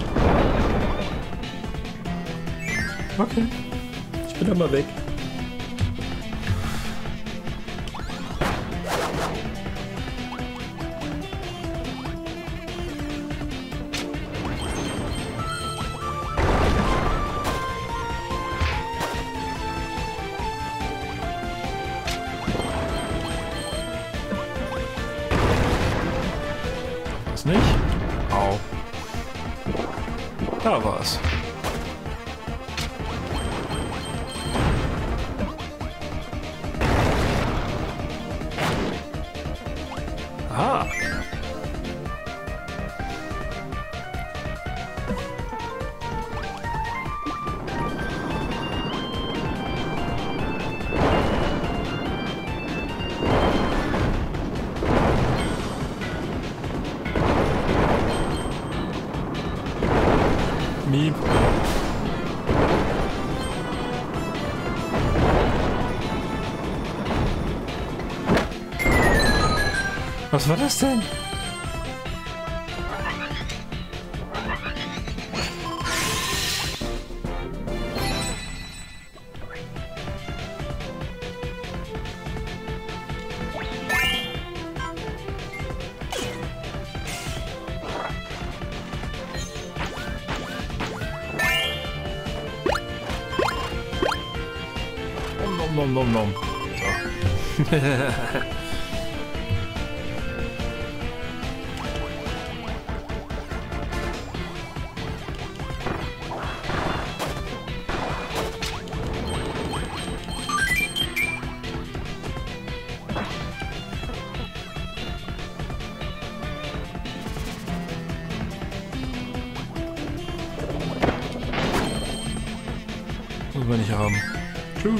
Okay. Ich bin dann mal weg. Nicht? Au. Da war's. Ah. Miep. Was war das denn? nom, nom, nom. So. Muss man nicht haben. Tschüss.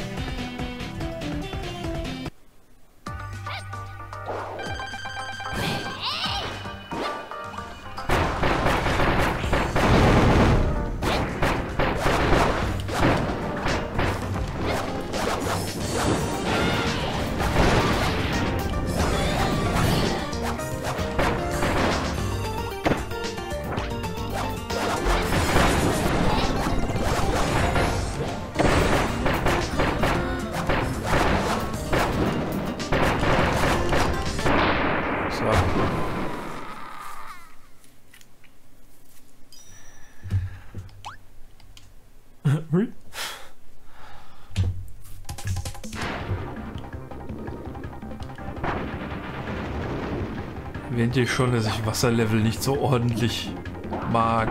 Erwähnt ihr schon, dass ich Wasserlevel nicht so ordentlich mag.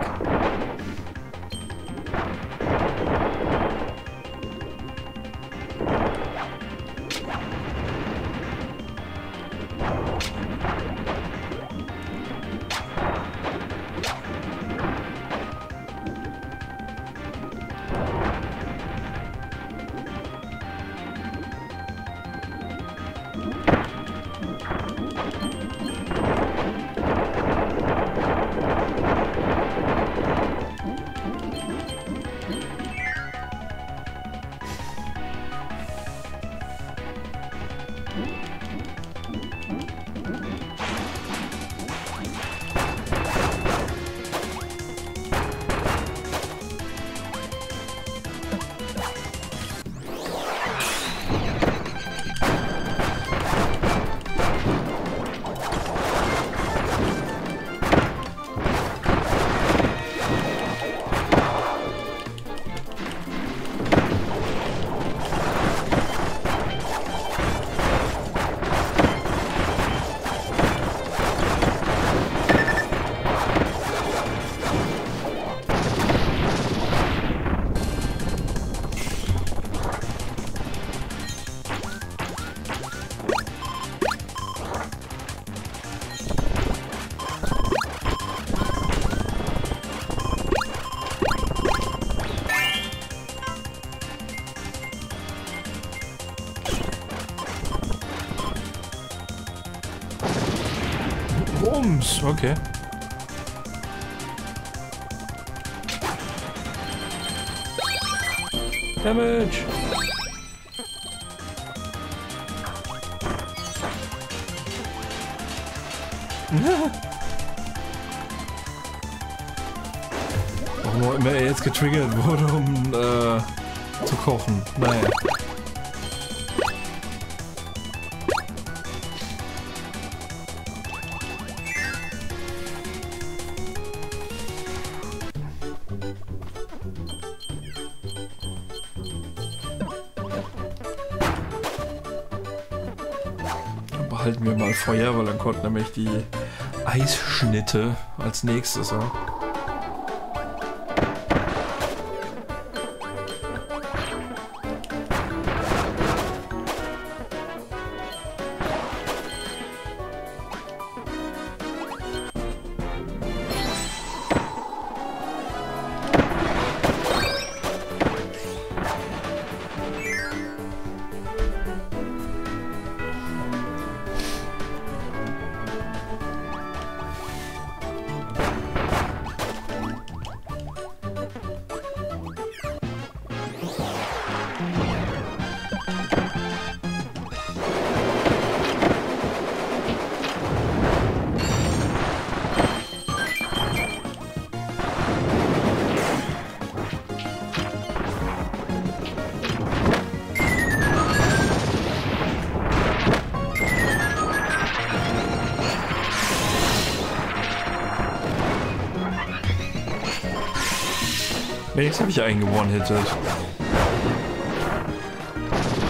Bums, okay. Damage! Warum auch immer er jetzt getriggert wurde, um äh, zu kochen. Naja. Behalten wir mal Feuer, weil dann kommt nämlich die Eisschnitte als nächstes. Ja? Wenigstens habe ich einen gewonnen-hittet.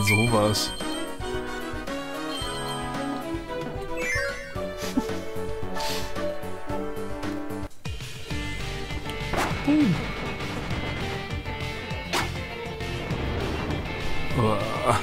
sowas? hm. Uah.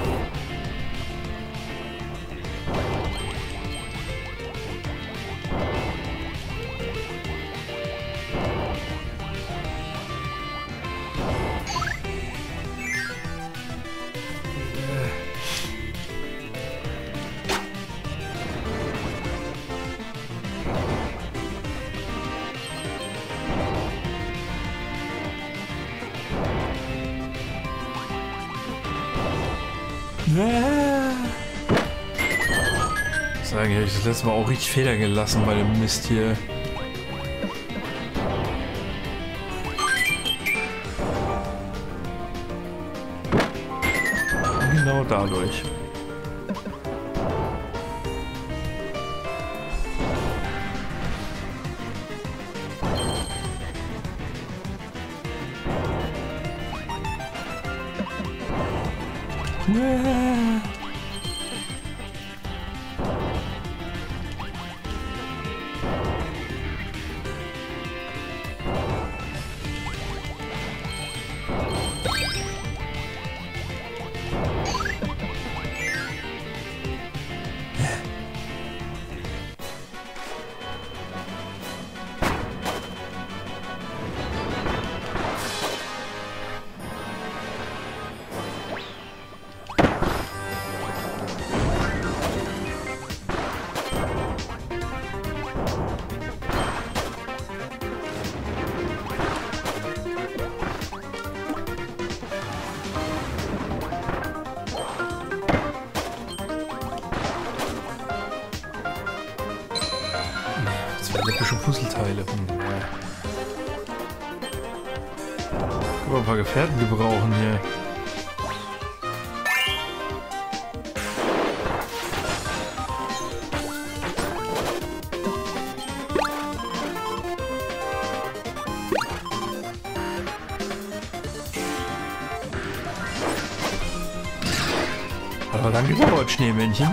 Sagen, hätte ich das letzte Mal auch richtig Federn gelassen bei dem Mist hier. Genau dadurch. Ja. Epische Puzzleteile. Hm, ja. Können wir ein paar Gefährten gebrauchen hier. Hat aber lang gedauert, Schneemännchen.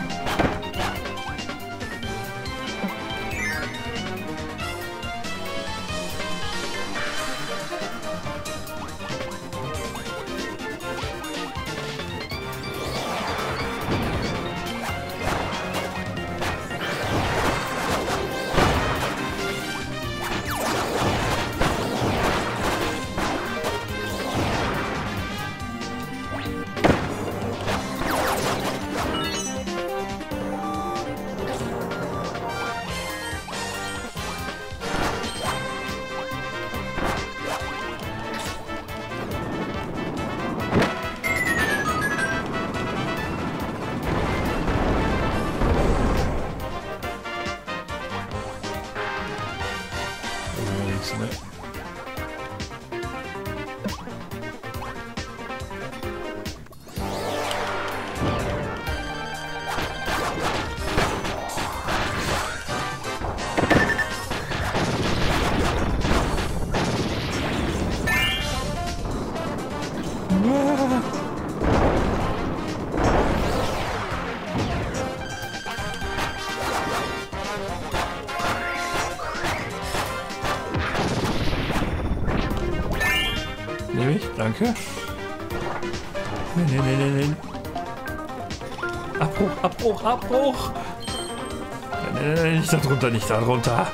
Ne? Nehme ich, danke. Nein, nein, nein, nein, nein. Abbruch, Abbruch, Abbruch. Nein, nein, nein, nicht da drunter, nicht da drunter.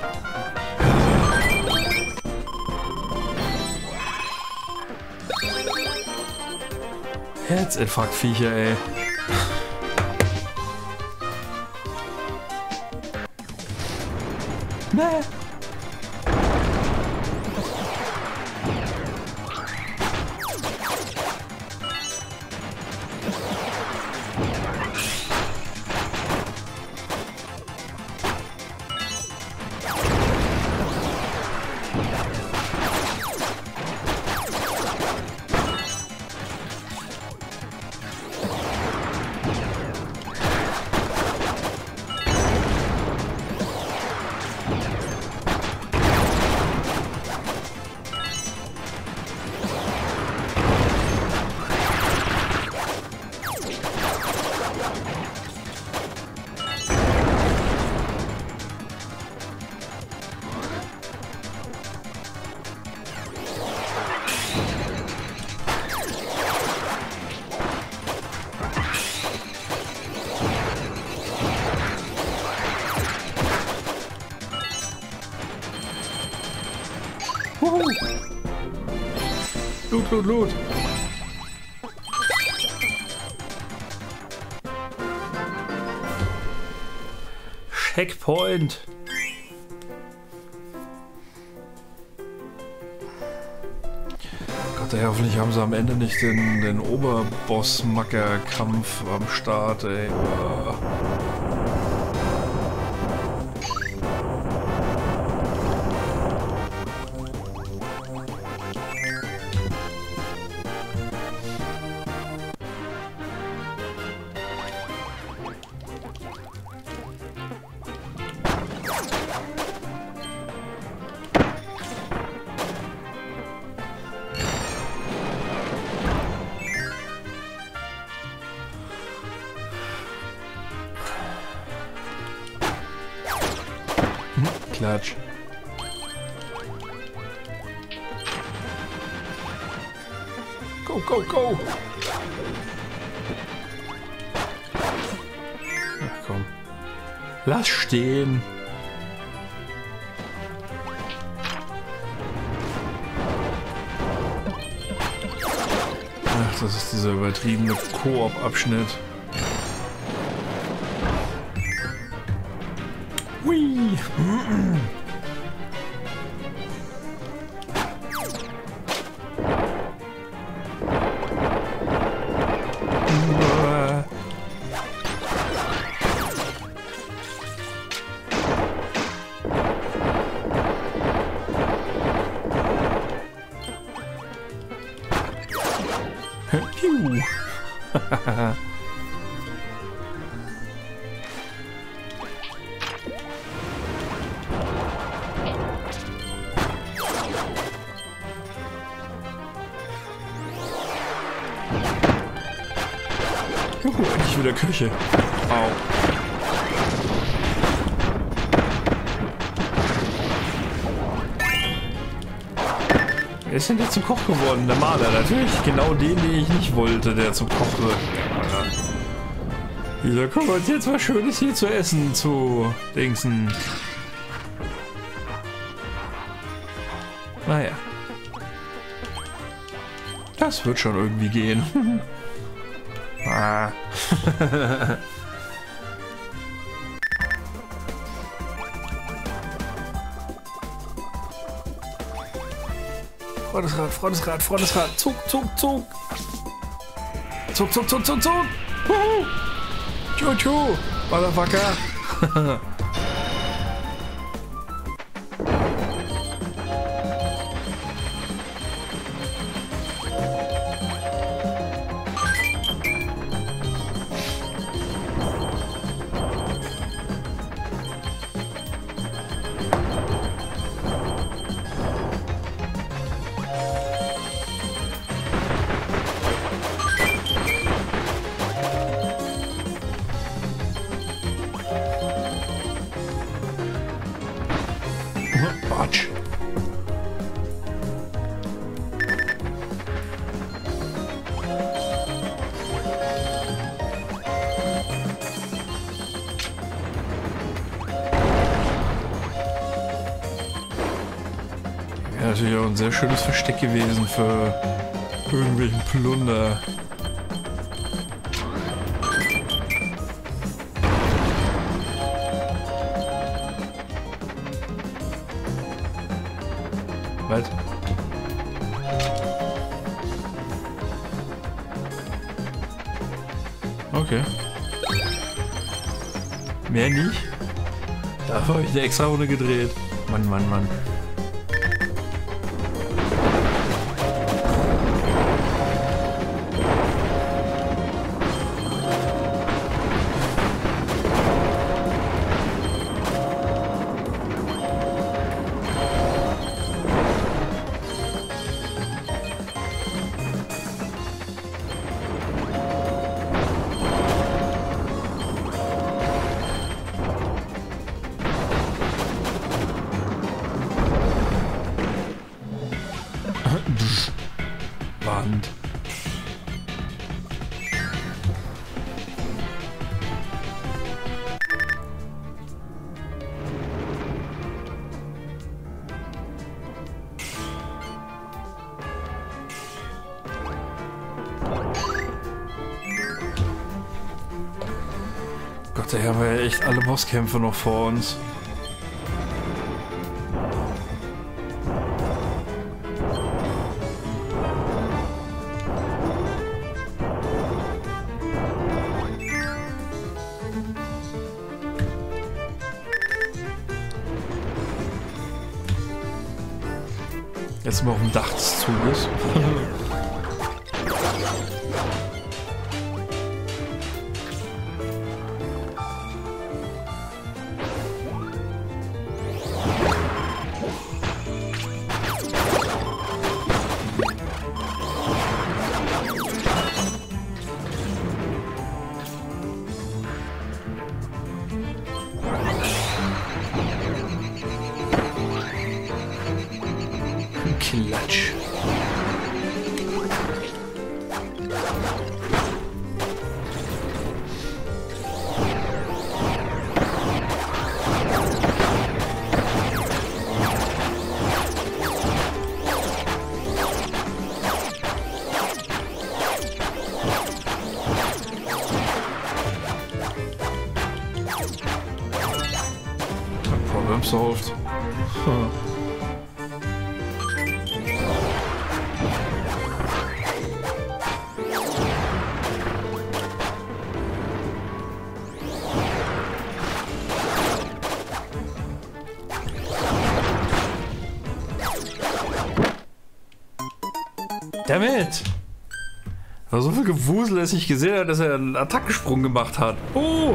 Herzinfarktviecher, ey. Nee. Wuhu. Loot, Loot, Loot. Checkpoint. Gott, ey, hoffentlich haben sie am Ende nicht den, den Oberboss-Macker-Kampf am Start, ey. Oh. Klatsch. Go, go, go! Ach komm. Lass stehen! Ach, das ist dieser übertriebene Koop-Abschnitt. Hui! Piu! Juhu, endlich wieder Küche. Au. Wer ist denn der zum Koch geworden? Der Maler, natürlich. Genau den, den ich nicht wollte, der zum Koch wird. Wieso kommen wir uns jetzt was Schönes hier zu essen, zu Dingsen? Naja. Das wird schon irgendwie gehen. Ah. Frontesrad, Frontesrad, Frontesrad. Zug, Zug, Zug. Zug, Zug, Zug, Zug, Zug. Wuhu. Tschu, tschu. Motherfucker. Batsch. Ja, natürlich auch ein sehr schönes Versteck gewesen für irgendwelchen Plunder. Was? Okay. Mehr nicht? Da habe ich eine extra Runde gedreht. Mann, Mann, Mann. Wand. Gott, ey, haben wir ja echt alle Bosskämpfe noch vor uns. Jetzt sind wir auf dem Dach des Zuges. Klatsch. Problem solved. Huh. Damit! Aber so viel Gewusel, dass ich gesehen habe, dass er einen Attackensprung gemacht hat. Oh!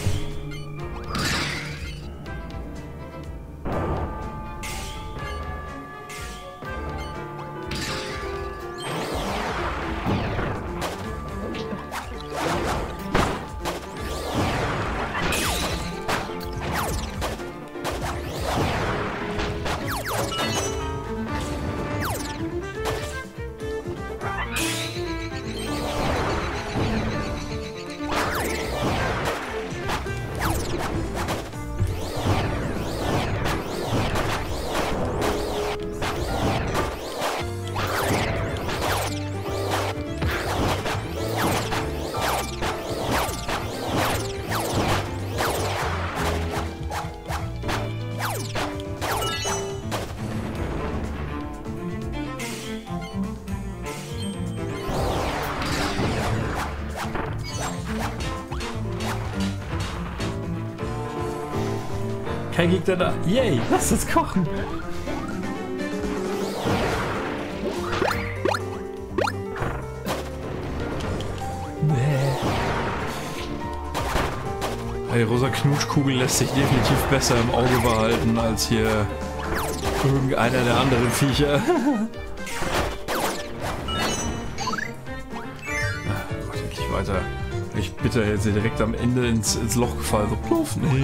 Kein Gegner da. Yay, lass uns kochen. Nee. Die rosa Knutschkugel lässt sich definitiv besser im Auge behalten als hier irgendeiner der anderen Viecher. Ach Gott, endlich weiter. Ich bitte jetzt hier direkt am Ende ins, ins Loch gefallen. So pluff, nee.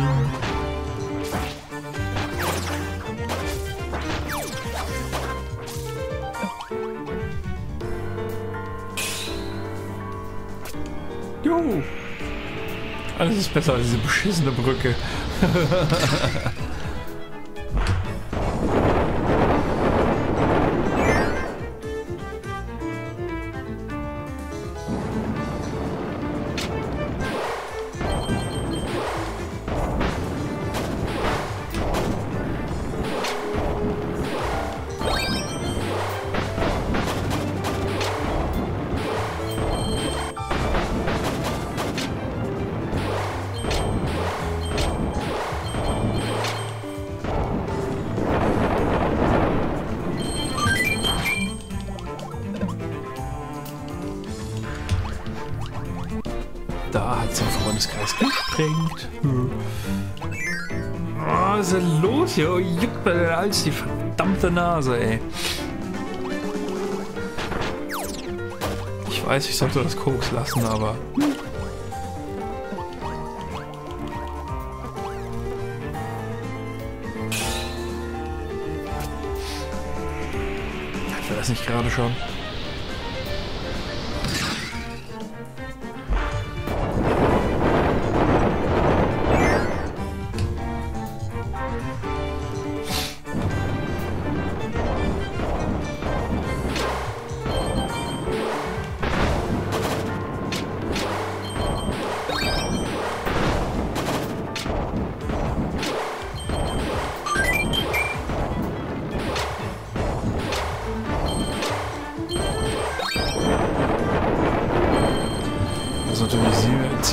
Juhu. Alles ist besser als diese beschissene Brücke. Da hat sein Freundeskreis gesprengt. Hm. Oh, was ist denn los hier? Oh, juckt bei der Hals die verdammte Nase, ey. Ich weiß, ich sollte das Koks lassen, aber... Hat wir das nicht gerade schon?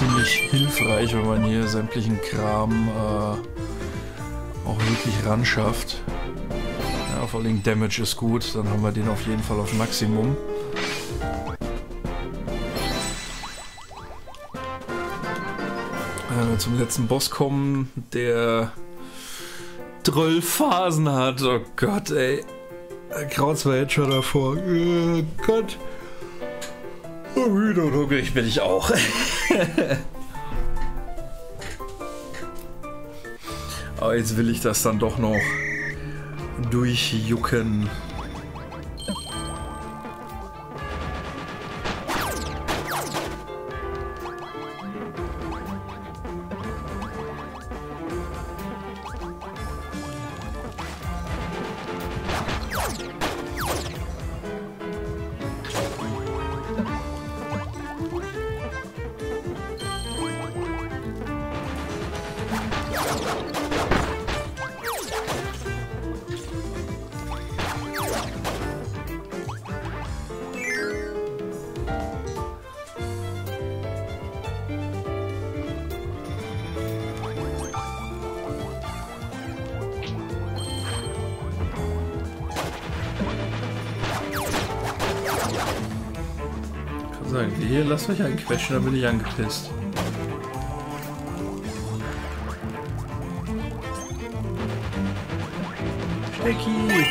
ziemlich hilfreich, wenn man hier sämtlichen Kram äh, auch wirklich ran schafft. Ja, vor allem Damage ist gut, dann haben wir den auf jeden Fall auf Maximum. Wenn wir zum letzten Boss kommen, der zwölf Phasen hat. Oh Gott, ey. Da kraut's mir jetzt schon davor. Oh Gott. Oh, müde und hungrig bin ich auch. Aber jetzt will ich das dann doch noch durchjucken. Sagen, hier, lasst euch einquetschen, dann bin ich angepisst. Stecki!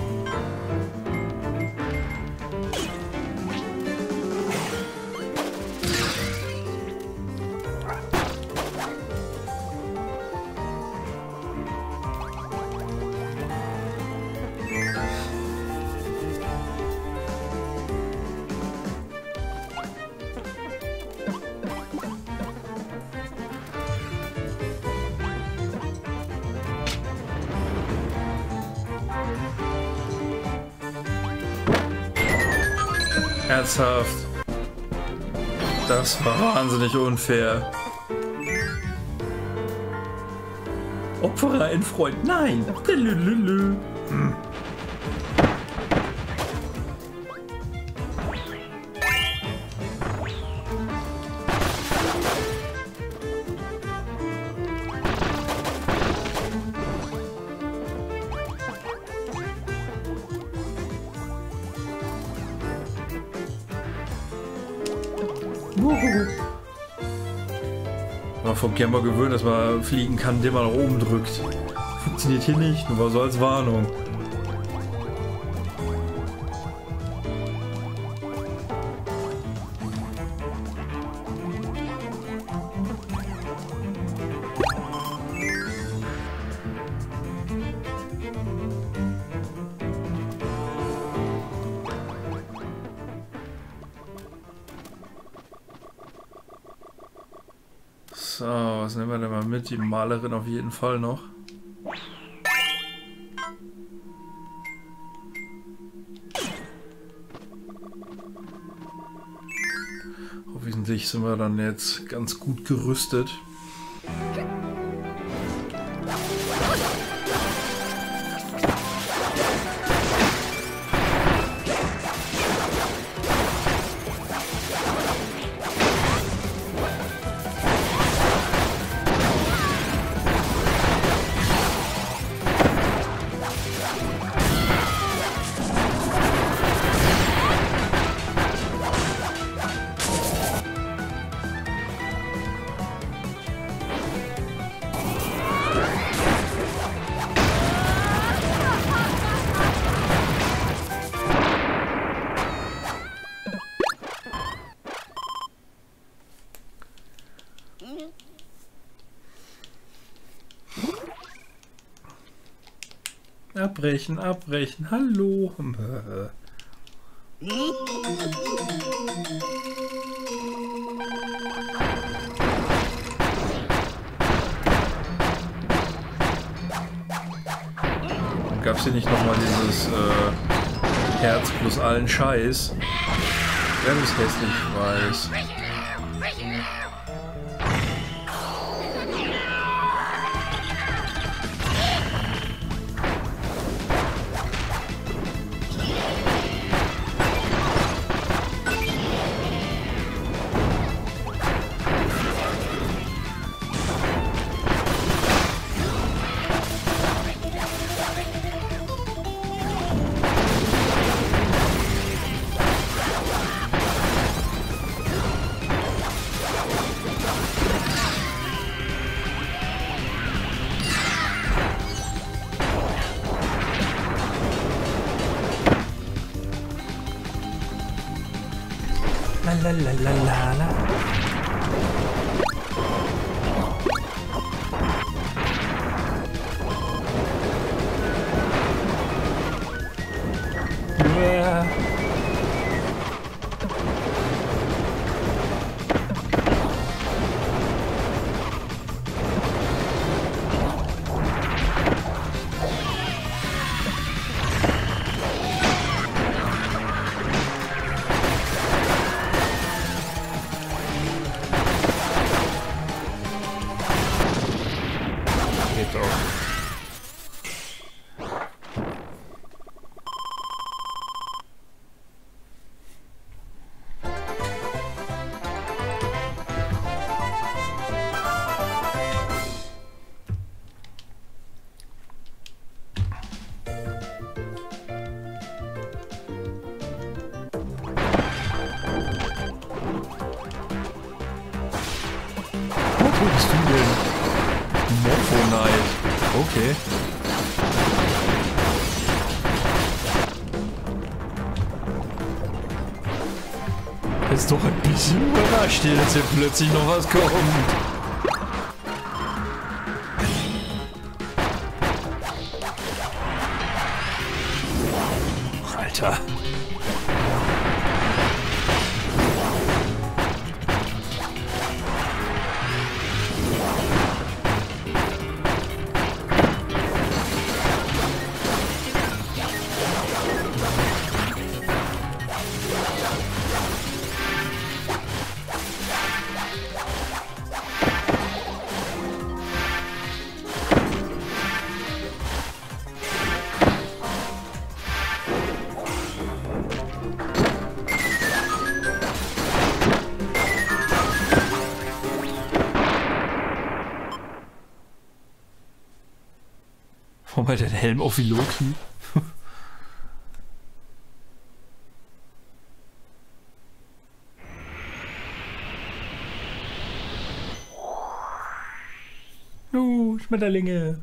Ernsthaft. Das war wahnsinnig unfair. Opfere einen Freund. Nein. Hm. Mal vom Camper gewöhnt, dass man fliegen kann, indem man nach oben drückt. Funktioniert hier nicht, nur so als Warnung. So, was nehmen wir denn mal mit? Die Malerin auf jeden Fall noch. Hoffentlich sind wir dann jetzt ganz gut gerüstet. Abbrechen, abbrechen, hallo. Gab es hier nicht nochmal dieses äh, Herz plus allen Scheiß? Wer das hässlich weiß. La la la la la la. Yeah. Geht doch. Wo bist du denn? Morphonite. Okay. Ist doch ein bisschen überrascht, dass hier plötzlich noch was kommt. Alter. Warum hat der Helm auf wie Loki? Nu, Schmetterlinge.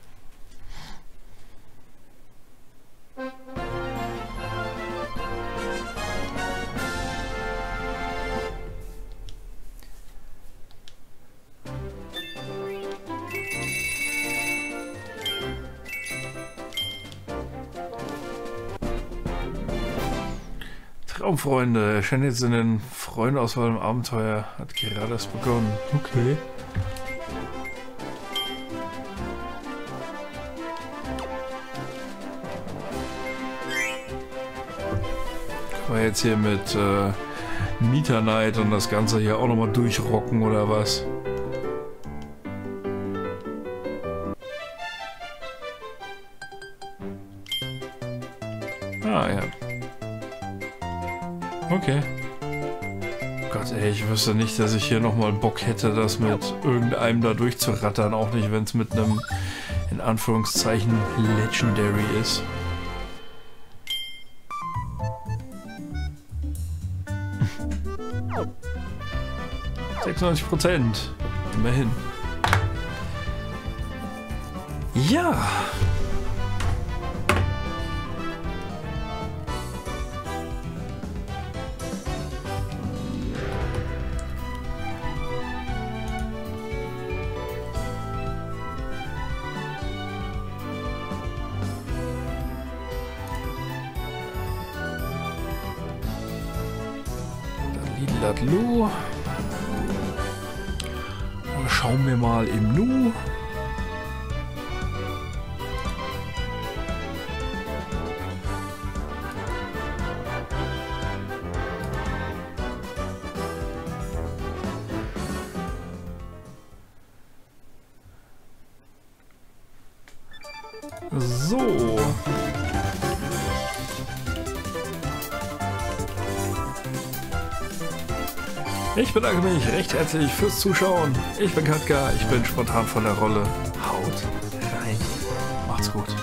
Traumfreunde, erscheint jetzt in den Freundeauswahl im Abenteuer. Hat gerade erst begonnen. Okay. Kann man jetzt hier mit äh, Meta Knight und das Ganze hier auch nochmal durchrocken oder was? Ah ja. Okay. Gott ey, ich wüsste nicht, dass ich hier nochmal Bock hätte, das mit irgendeinem da durchzurattern, auch nicht, wenn es mit einem, in Anführungszeichen, Legendary ist. sechsundneunzig Prozent. Immerhin. Ja. Ladlo. Schauen wir mal im Nu. So. Ich bedanke mich recht herzlich fürs Zuschauen. Ich bin Katka, ich bin spontan von der Rolle. Haut rein. Macht's gut.